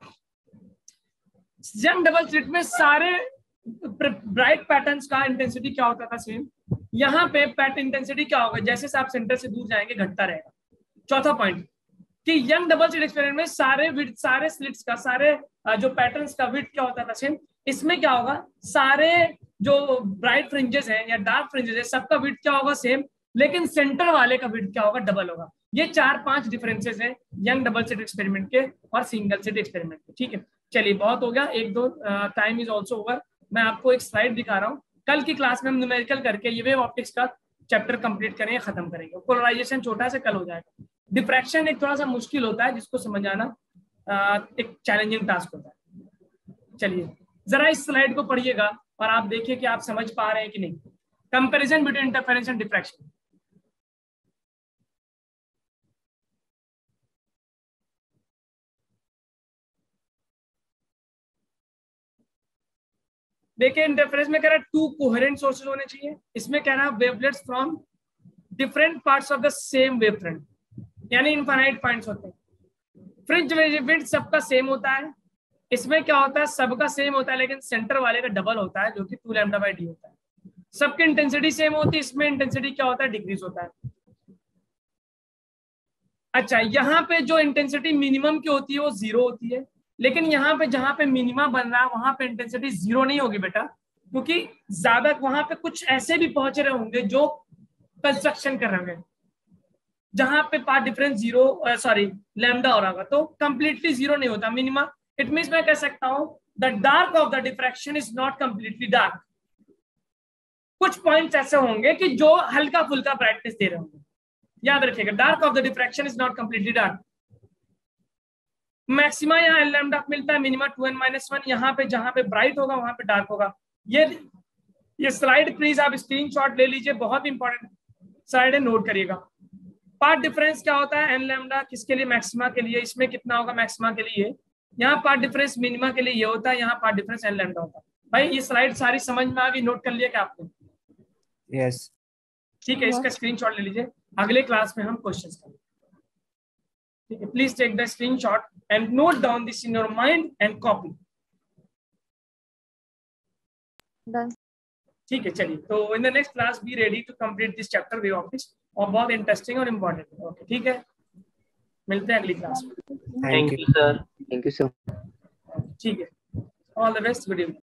यंग डबल स्लिट में सारे ब्राइट पैटर्न्स का इंटेंसिटी क्या होता था सेम, यहाँ पे पैटर्न इंटेंसिटी क्या होगा जैसे से आप सेंटर से दूर जाएंगे घटता रहेगा। चौथा पॉइंट कि यंग डबल स्लिट एक्सपेरिमेंट में सारे स्लिट्स का सारे जो पैटर्न्स का विड्थ क्या होता था सेम। इसमें क्या होगा, सारे जो ब्राइट फ्रिंजेस हैं या डार्क फ्रिंजेस है सबका विड्थ क्या होगा सेम, लेकिन सेंटर वाले का विड्थ क्या होगा डबल होगा। ये 4-5 डिफरेंसेस हैं यंग डबल स्लिट एक्सपेरिमेंट के और सिंगल स्लिट एक्सपेरिमेंट के। ठीक है, चलिए बहुत हो गया, 1-2 टाइम इज ऑल्सो ओवर। मैं आपको एक स्लाइड दिखा रहा हूँ, कल की क्लास में हम न्यूमेरिकल करके ये वेव ऑप्टिक्स का चैप्टर कंप्लीट करेंगे, खत्म करेंगे। पोलराइजेशन छोटा से कल हो जाएगा। डिफ्रैक्शन एक थोड़ा सा मुश्किल होता है, जिसको समझ आना एक चैलेंजिंग टास्क होता है। चलिए जरा इस स्लाइड को पढ़िएगा और आप देखिए कि आप समझ पा रहे हैं कि नहीं। Comparison between interference and diffraction. देखिए इंटरफेरेंस में कह रहा है 2 कोहेरेंट सोर्सेज होने चाहिए। इसमें कह रहा है wavelets from different parts of the same wavefront, यानी इनफाइनाइट पॉइंट्स होते हैं। फ्रिंज विड्थ सबका सेम होता है। इसमें क्या होता है, सबका सेम होता है लेकिन सेंटर वाले का डबल होता है जो कि 2 लैम्डा बाई डी होता है। सबकी इंटेंसिटी सेम होती है, इसमें इंटेंसिटी क्या होता है डिक्रीज होता है। अच्छा, यहाँ पे जो इंटेंसिटी मिनिमम की होती है वो 0 होती है, लेकिन यहाँ पे जहां पे मिनिमा बन रहा है वहां पे इंटेंसिटी 0 नहीं होगी बेटा, क्योंकि ज्यादा वहां पे कुछ ऐसे भी पहुंच रहे होंगे जो कंस्ट्रक्शन कर रहे होंगे जहां पे पार्ट डिफरेंस 0 सॉरी लैम्डा हो रहा होगा, तो कंप्लीटली 0 नहीं होता मिनिमा। इट मींस मैं कह सकता हूं the dark of the diffraction is not completely dark. कुछ पॉइंट्स ऐसे होंगे कि जो हल्का फुल्का ब्राइटनेस दे रहे होंगे, याद रखिएगा। Dark of the diffraction is not completely dark. Maxima यहाँ एल लैम्डा मिलता है, मिनिमा 2n-1। यहाँ पे जहां पे ब्राइट होगा वहां पे डार्क होगा। ये स्लाइड प्लीज आप स्क्रीनशॉट ले लीजिए, बहुत इंपॉर्टेंट स्लाइड है, नोट करिएगा। पार्ट डिफरेंस क्या होता है, एन लैम्डा किसके लिए, मैक्सिमा के लिए। इसमें कितना होगा मैक्सिमा के लिए, यहाँ पार्ट डिफरेंस मिनिमा के लिए ये होता है, यहाँ पार्ट डिफरेंस एन लैम्डा होता है। भाई ये स्लाइड सारी समझ में आ गई, नोट कर लिया क्या आपने? यस। ठीक है, इसका स्क्रीनशॉट ले लीजिए, अगले क्लास में हम क्वेश्चंस करेंगे। ठीक है, please take the screenshot and note down this in your mind and copy. Done. ठीक है, चलिए, तो in the next class be ready to complete this chapter wave optics, और बहुत इंटरेस्टिंग और इम्पोर्टेंट है। ओके, ठीक है, मिलते हैं अगली क्लास में। Thank Thank you, sir. Thank you, sir. ठीक है, all the best, good evening.